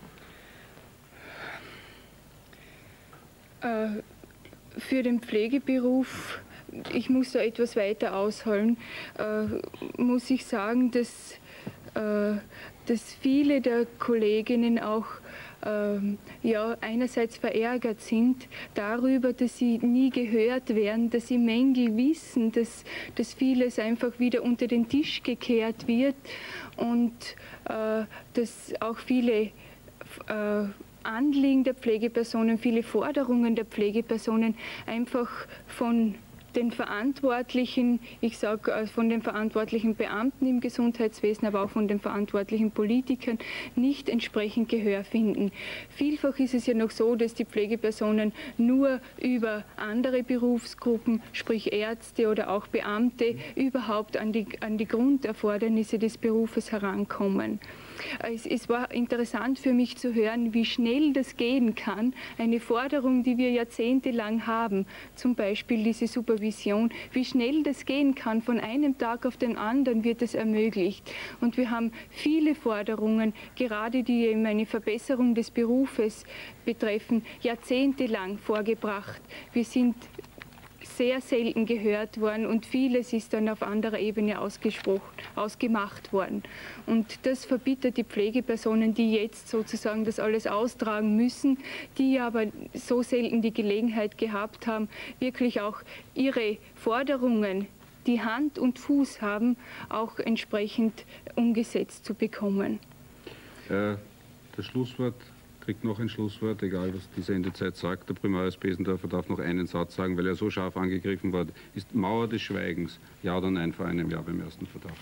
Für den Pflegeberuf, ich muss da etwas weiter ausholen, muss ich sagen, dass viele der Kolleginnen auch ja, einerseits verärgert sind darüber, dass sie nie gehört werden, dass sie Mängel wissen, dass vieles einfach wieder unter den Tisch gekehrt wird und dass auch viele Anliegen der Pflegepersonen, viele Forderungen der Pflegepersonen einfach von den Verantwortlichen, ich sage von den verantwortlichen Beamten im Gesundheitswesen, aber auch von den verantwortlichen Politikern nicht entsprechend Gehör finden. Vielfach ist es ja noch so, dass die Pflegepersonen nur über andere Berufsgruppen, sprich Ärzte oder auch Beamte, überhaupt an die Grunderfordernisse des Berufes herankommen. Es war interessant für mich zu hören, wie schnell das gehen kann. Eine Forderung, die wir jahrzehntelang haben, zum Beispiel diese Supervision, wie schnell das gehen kann. Von einem Tag auf den anderen wird es ermöglicht. Und wir haben viele Forderungen, gerade die eben eine Verbesserung des Berufes betreffen, jahrzehntelang vorgebracht. Wir sind sehr selten gehört worden und vieles ist dann auf anderer Ebene ausgemacht worden. Und das verbittert die Pflegepersonen, die jetzt sozusagen das alles austragen müssen, die aber so selten die Gelegenheit gehabt haben, wirklich auch ihre Forderungen, die Hand und Fuß haben, auch entsprechend umgesetzt zu bekommen. Das Schlusswort kriegt noch ein Schlusswort, egal was die Sendezeit sagt. Der Primarius Besendorfer darf noch einen Satz sagen, weil er so scharf angegriffen war. Ist Mauer des Schweigens, ja oder nein, vor einem Jahr beim ersten Verdacht?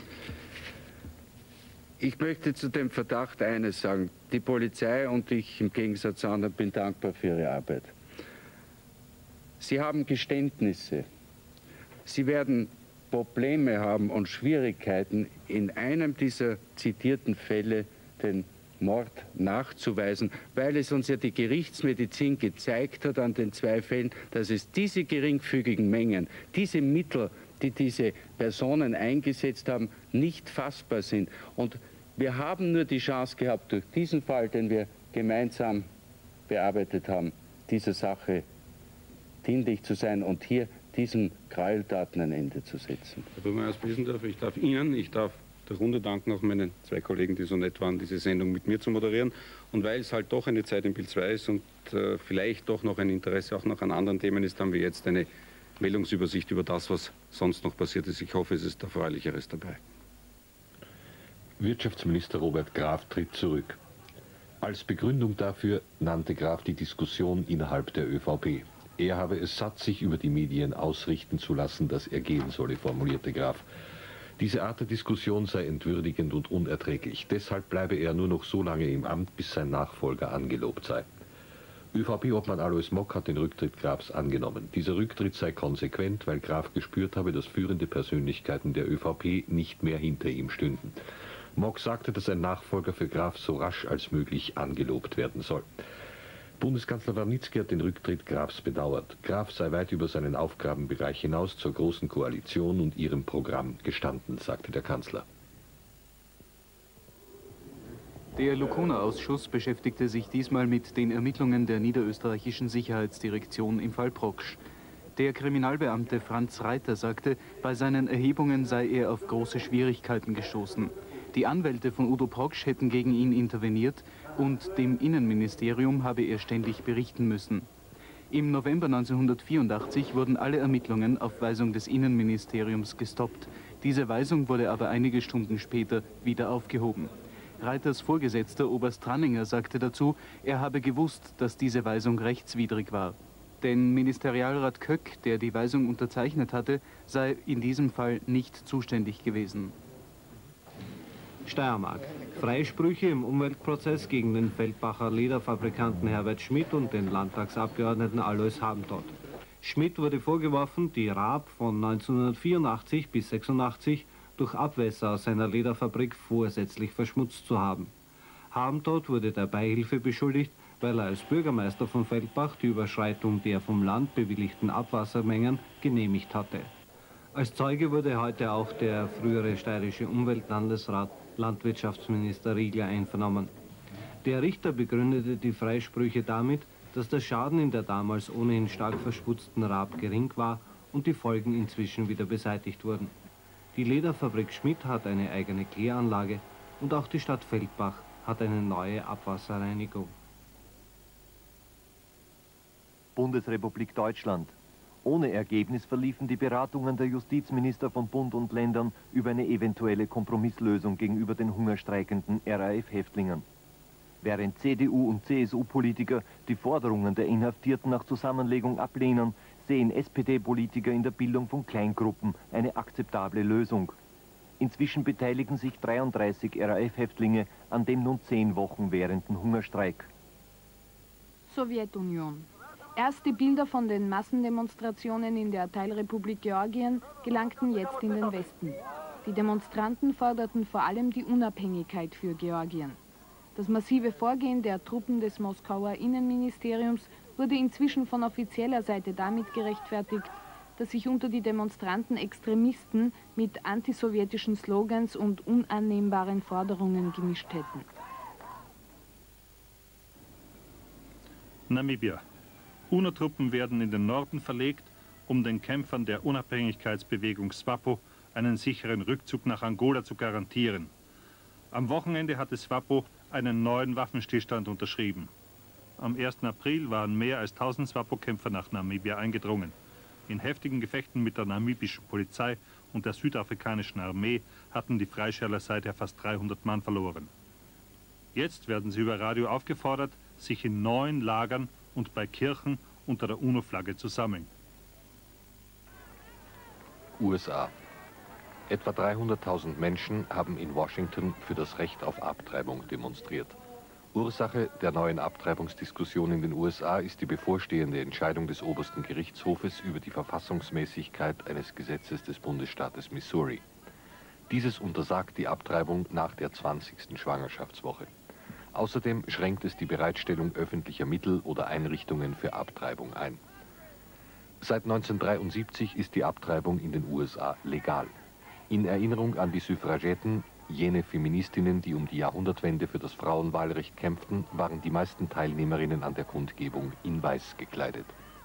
Ich möchte zu dem Verdacht eines sagen. Die Polizei und ich im Gegensatz zu anderen bin dankbar für ihre Arbeit. Sie haben Geständnisse. Sie werden Probleme haben und Schwierigkeiten, in einem dieser zitierten Fälle den Mord nachzuweisen, weil es uns ja die Gerichtsmedizin gezeigt hat an den 2 Fällen, dass es diese geringfügigen Mengen, diese Mittel, die diese Personen eingesetzt haben, nicht fassbar sind. Und wir haben nur die Chance gehabt, durch diesen Fall, den wir gemeinsam bearbeitet haben, dieser Sache dienlich zu sein und hier diesen Gräueltaten ein Ende zu setzen. Herr Primarius Besendorfer, ich darf Ihnen, der Runde danken, auch meinen 2 Kollegen, die so nett waren, diese Sendung mit mir zu moderieren. Und weil es halt doch eine Zeit im Bild 2 ist und vielleicht doch noch ein Interesse auch noch an anderen Themen ist, haben wir jetzt eine Meldungsübersicht über das, was sonst noch passiert ist. Ich hoffe, es ist Erfreulicheres dabei. Wirtschaftsminister Robert Graf tritt zurück. Als Begründung dafür nannte Graf die Diskussion innerhalb der ÖVP. Er habe es satt, sich über die Medien ausrichten zu lassen, dass er gehen solle, formulierte Graf. Diese Art der Diskussion sei entwürdigend und unerträglich. Deshalb bleibe er nur noch so lange im Amt, bis sein Nachfolger angelobt sei. ÖVP-Obmann Alois Mock hat den Rücktritt Grafs angenommen. Dieser Rücktritt sei konsequent, weil Graf gespürt habe, dass führende Persönlichkeiten der ÖVP nicht mehr hinter ihm stünden. Mock sagte, dass ein Nachfolger für Graf so rasch als möglich angelobt werden soll. Bundeskanzler Warnicki hat den Rücktritt Grafs bedauert. Graf sei weit über seinen Aufgabenbereich hinaus zur Großen Koalition und ihrem Programm gestanden, sagte der Kanzler. Der Lucona-Ausschuss beschäftigte sich diesmal mit den Ermittlungen der niederösterreichischen Sicherheitsdirektion im Fall Proksch. Der Kriminalbeamte Franz Reiter sagte, bei seinen Erhebungen sei er auf große Schwierigkeiten gestoßen. Die Anwälte von Udo Proksch hätten gegen ihn interveniert und dem Innenministerium habe er ständig berichten müssen. Im November 1984 wurden alle Ermittlungen auf Weisung des Innenministeriums gestoppt. Diese Weisung wurde aber einige Stunden später wieder aufgehoben. Reiters Vorgesetzter Oberst Tranninger sagte dazu, er habe gewusst, dass diese Weisung rechtswidrig war. Denn Ministerialrat Köck, der die Weisung unterzeichnet hatte, sei in diesem Fall nicht zuständig gewesen. Steiermark. Freisprüche im Umweltprozess gegen den Feldbacher Lederfabrikanten Herbert Schmidt und den Landtagsabgeordneten Alois Habentodt. Schmidt wurde vorgeworfen, die Raab von 1984 bis 1986 durch Abwässer aus seiner Lederfabrik vorsätzlich verschmutzt zu haben. Habentodt wurde der Beihilfe beschuldigt, weil er als Bürgermeister von Feldbach die Überschreitung der vom Land bewilligten Abwassermengen genehmigt hatte. Als Zeuge wurde heute auch der frühere steirische Umweltlandesrat Landwirtschaftsminister Riegler einvernommen. Der Richter begründete die Freisprüche damit, dass der Schaden in der damals ohnehin stark verschmutzten Raab gering war und die Folgen inzwischen wieder beseitigt wurden. Die Lederfabrik Schmidt hat eine eigene Kläranlage und auch die Stadt Feldbach hat eine neue Abwasserreinigung. Bundesrepublik Deutschland. Ohne Ergebnis verliefen die Beratungen der Justizminister von Bund und Ländern über eine eventuelle Kompromisslösung gegenüber den hungerstreikenden RAF-Häftlingen. Während CDU- und CSU-Politiker die Forderungen der Inhaftierten nach Zusammenlegung ablehnen, sehen SPD-Politiker in der Bildung von Kleingruppen eine akzeptable Lösung. Inzwischen beteiligen sich 33 RAF-Häftlinge an dem nun 10 Wochen währenden Hungerstreik. Sowjetunion. Erste Bilder von den Massendemonstrationen in der Teilrepublik Georgien gelangten jetzt in den Westen. Die Demonstranten forderten vor allem die Unabhängigkeit für Georgien. Das massive Vorgehen der Truppen des Moskauer Innenministeriums wurde inzwischen von offizieller Seite damit gerechtfertigt, dass sich unter die Demonstranten Extremisten mit antisowjetischen Slogans und unannehmbaren Forderungen gemischt hätten. Namibia. UNO-Truppen werden in den Norden verlegt, um den Kämpfern der Unabhängigkeitsbewegung SWAPO einen sicheren Rückzug nach Angola zu garantieren. Am Wochenende hatte SWAPO einen neuen Waffenstillstand unterschrieben. Am 1. April waren mehr als 1000 SWAPO-Kämpfer nach Namibia eingedrungen. In heftigen Gefechten mit der namibischen Polizei und der südafrikanischen Armee hatten die Freischärler seither fast 300 Mann verloren. Jetzt werden sie über Radio aufgefordert, sich in 9 Lagern und bei Kirchen unter der UNO-Flagge zu sammeln. USA. Etwa 300.000 Menschen haben in Washington für das Recht auf Abtreibung demonstriert. Ursache der neuen Abtreibungsdiskussion in den USA ist die bevorstehende Entscheidung des obersten Gerichtshofes über die Verfassungsmäßigkeit eines Gesetzes des Bundesstaates Missouri. Dieses untersagt die Abtreibung nach der 20. Schwangerschaftswoche. Außerdem schränkt es die Bereitstellung öffentlicher Mittel oder Einrichtungen für Abtreibung ein. Seit 1973 ist die Abtreibung in den USA legal. In Erinnerung an die Suffragetten, jene Feministinnen, die um die Jahrhundertwende für das Frauenwahlrecht kämpften, waren die meisten Teilnehmerinnen an der Kundgebung in weiß gekleidet.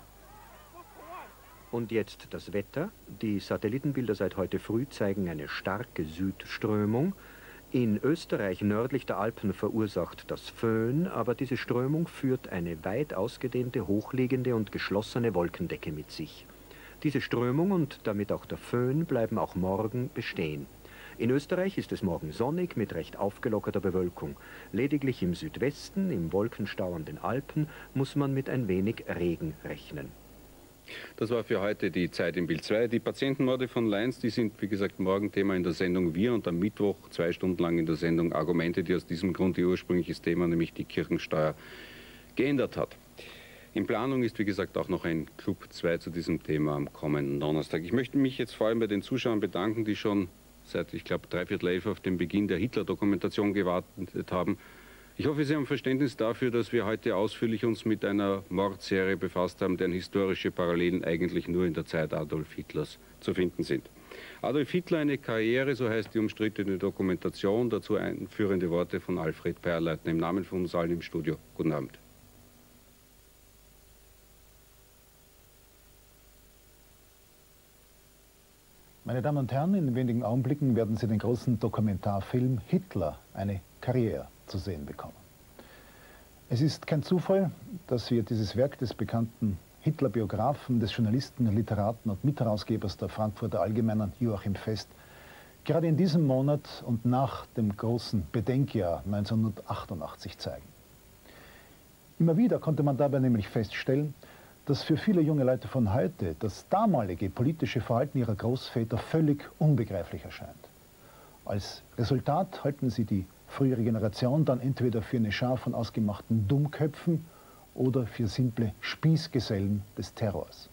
Und jetzt das Wetter. Die Satellitenbilder seit heute früh zeigen eine starke Südströmung. In Österreich nördlich der Alpen verursacht das Föhn, aber diese Strömung führt eine weit ausgedehnte, hochliegende und geschlossene Wolkendecke mit sich. Diese Strömung und damit auch der Föhn bleiben auch morgen bestehen. In Österreich ist es morgen sonnig mit recht aufgelockerter Bewölkung. Lediglich im Südwesten, im Wolkenstau an den Alpen, muss man mit ein wenig Regen rechnen. Das war für heute die Zeit im Bild 2. Die Patientenmorde von Leins, die sind, wie gesagt, morgen Thema in der Sendung Wir und am Mittwoch 2 Stunden lang in der Sendung Argumente, die aus diesem Grund ihr ursprüngliches Thema, nämlich die Kirchensteuer, geändert hat. In Planung ist, wie gesagt, auch noch ein Club 2 zu diesem Thema am kommenden Donnerstag. Ich möchte mich jetzt vor allem bei den Zuschauern bedanken, die schon seit, ich glaube, 11:15 auf den Beginn der Hitler-Dokumentation gewartet haben. Ich hoffe, Sie haben Verständnis dafür, dass wir heute ausführlich uns mit einer Mordserie befasst haben, deren historische Parallelen eigentlich nur in der Zeit Adolf Hitlers zu finden sind. Adolf Hitler, eine Karriere, so heißt die umstrittene Dokumentation, dazu einführende Worte von Alfred Peierleitner im Namen von uns allen im Studio. Guten Abend. Meine Damen und Herren, in wenigen Augenblicken werden Sie den großen Dokumentarfilm Hitler, eine Karriere zu sehen bekommen. Es ist kein Zufall, dass wir dieses Werk des bekannten Hitler-Biografen, des Journalisten, Literaten und Mitherausgebers der Frankfurter Allgemeinen, Joachim Fest, gerade in diesem Monat und nach dem großen Bedenkjahr 1988 zeigen. Immer wieder konnte man dabei nämlich feststellen, dass für viele junge Leute von heute das damalige politische Verhalten ihrer Großväter völlig unbegreiflich erscheint. Als Resultat halten sie die frühere Generation dann entweder für eine Schar von ausgemachten Dummköpfen oder für simple Spießgesellen des Terrors.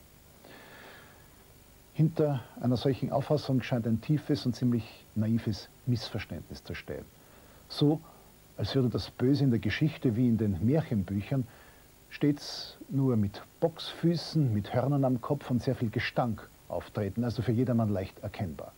Hinter einer solchen Auffassung scheint ein tiefes und ziemlich naives Missverständnis zu stehen. So, als würde das Böse in der Geschichte wie in den Märchenbüchern stets nur mit Boxfüßen, mit Hörnern am Kopf und sehr viel Gestank auftreten, also für jedermann leicht erkennbar.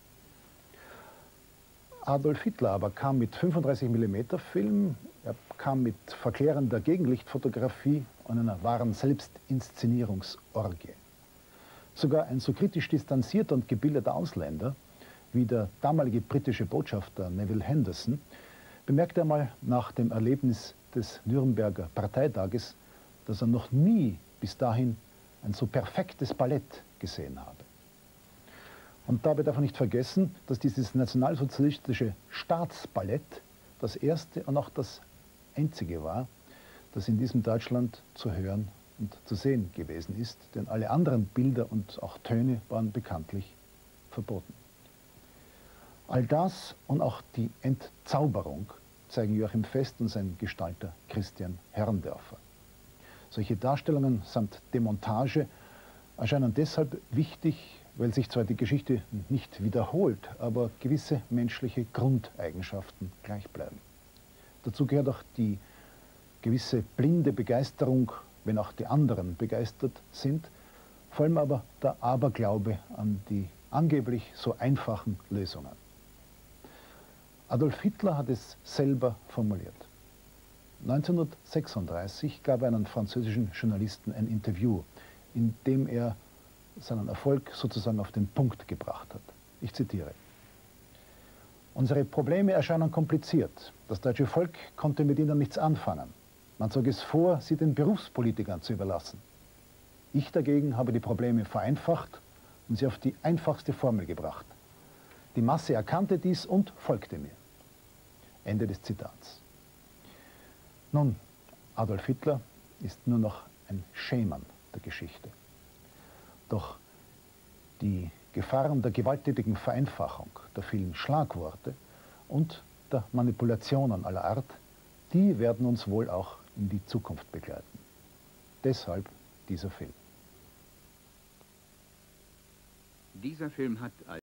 Adolf Hitler aber kam mit 35 mm Film, er kam mit verklärender Gegenlichtfotografie und einer wahren Selbstinszenierungsorgie. Sogar ein so kritisch distanzierter und gebildeter Ausländer wie der damalige britische Botschafter Neville Henderson bemerkte einmal nach dem Erlebnis des Nürnberger Parteitages, dass er noch nie bis dahin ein so perfektes Ballett gesehen habe. Und dabei darf man nicht vergessen, dass dieses nationalsozialistische Staatsballett das erste und auch das einzige war, das in diesem Deutschland zu hören und zu sehen gewesen ist, denn alle anderen Bilder und auch Töne waren bekanntlich verboten. All das und auch die Entzauberung zeigen Joachim Fest und sein Gestalter Christian Herrendörfer. Solche Darstellungen samt Demontage erscheinen deshalb wichtig, weil sich zwar die Geschichte nicht wiederholt, aber gewisse menschliche Grundeigenschaften gleich bleiben. Dazu gehört auch die gewisse blinde Begeisterung, wenn auch die anderen begeistert sind, vor allem aber der Aberglaube an die angeblich so einfachen Lösungen. Adolf Hitler hat es selber formuliert. 1936 gab er einen französischen Journalisten ein Interview, in dem er seinen Erfolg sozusagen auf den Punkt gebracht hat. Ich zitiere: Unsere Probleme erscheinen kompliziert. Das deutsche Volk konnte mit ihnen nichts anfangen. Man zog es vor, sie den Berufspolitikern zu überlassen. Ich dagegen habe die Probleme vereinfacht und sie auf die einfachste Formel gebracht. Die Masse erkannte dies und folgte mir. Ende des Zitats. Nun, Adolf Hitler ist nur noch ein Schemann der Geschichte. Doch die Gefahren der gewalttätigen Vereinfachung, der vielen Schlagworte und der Manipulationen aller Art, die werden uns wohl auch in die Zukunft begleiten. Deshalb dieser Film. Dieser Film hat